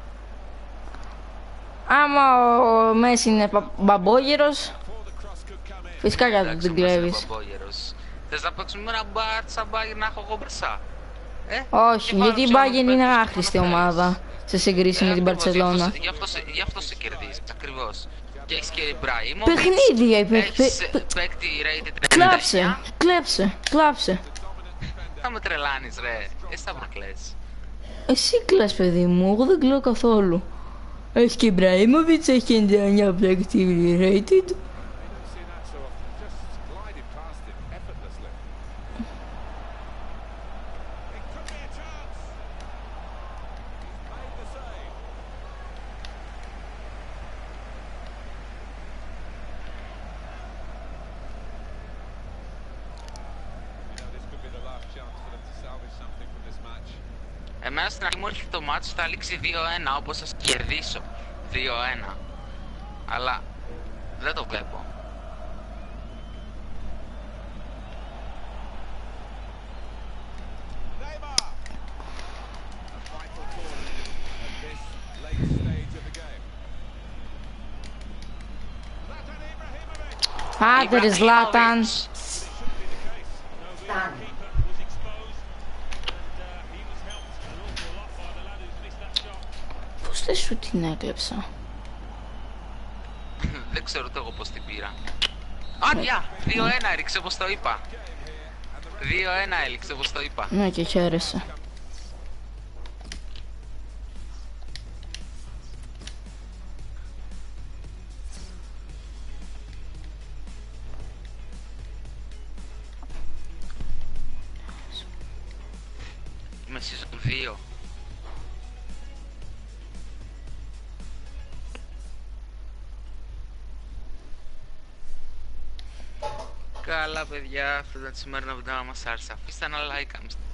[SPEAKER 2] Άμα ο Μέση είναι πα- μπαμπόγερος,
[SPEAKER 3] Before the cross could come in.
[SPEAKER 2] φυσικά και θα
[SPEAKER 1] Εντάξει,
[SPEAKER 2] την
[SPEAKER 1] όμως είναι
[SPEAKER 2] κλέβεις.
[SPEAKER 1] μπαμπόγερος. Θες να παίξουμε ένα μπαρ σαν μπάγερ να έχω εγώ μπροστά? Ε,
[SPEAKER 2] Όχι,
[SPEAKER 1] και βάλω
[SPEAKER 2] γιατί η
[SPEAKER 1] ξέρω,
[SPEAKER 2] Bayern είναι
[SPEAKER 1] παίκτες που
[SPEAKER 2] άχρηστη
[SPEAKER 1] αναφέρεις.
[SPEAKER 2] ομάδα σε σύγκριση
[SPEAKER 1] Ε,
[SPEAKER 2] με την
[SPEAKER 1] ακριβώς, γι' αυτό
[SPEAKER 2] Μπαρτσελώνα.
[SPEAKER 1] σε- Γι' αυτό σε- γι' αυτό σε κερδίζεις, ακριβώς. Και έχεις και Ιμπραήμοβιτς.
[SPEAKER 2] Παιχνίδια είπε.
[SPEAKER 1] Έχεις
[SPEAKER 2] παι-
[SPEAKER 1] ε,
[SPEAKER 2] παι-
[SPEAKER 1] παίκτη rated
[SPEAKER 2] Κλάψε,
[SPEAKER 1] τριάντα εννιά.
[SPEAKER 2] κλέψε, κλάψε.
[SPEAKER 1] Θα με τρελάνεις ρε, εσύ θα με κλαις.
[SPEAKER 2] Εσύ κλαις παιδί μου, εγώ δεν κλαίω καθόλου. Έχει και Ιμπραήμοβιτς, έχει και ενενήντα εννιά παίκτη rated.
[SPEAKER 3] See that so often. Just glided past him effortlessly. It could be a chance. He's made the save. You know, this could be the last chance for them to salvage something from this match.
[SPEAKER 1] Εμένα στην αρχή μου έρχεται το μάτσο θα λήξει δύο ένα, όπως θα σας κερδίσω δύο ένα. Αλλά δεν το βλέπω.
[SPEAKER 3] Neymar. A vital corner at this late stage of the game. Zlatan Ibrahimovic.
[SPEAKER 2] Άντε ρε Ζλάταν.
[SPEAKER 1] Ιμπραήμοβιτς.
[SPEAKER 4] No, the keeper was exposed and uh, he was helped an awful lot by the lad who's missed that shot.
[SPEAKER 2] Πώς δεν σου την έκλεψα?
[SPEAKER 1] Δεν ξέρω ούτε εγώ πώς την πήρα. Άδεια! δύο ένα έριξε όπως το είπα. δύο ένα έληξε όπως το είπα.
[SPEAKER 2] Ναι, και χαίρεσαι.
[SPEAKER 1] Είμαι season δύο. Καλά παιδιά, αυτό ήταν το σημερινό βίντεο, να μας άρεσε. Αφήστε ένα like αν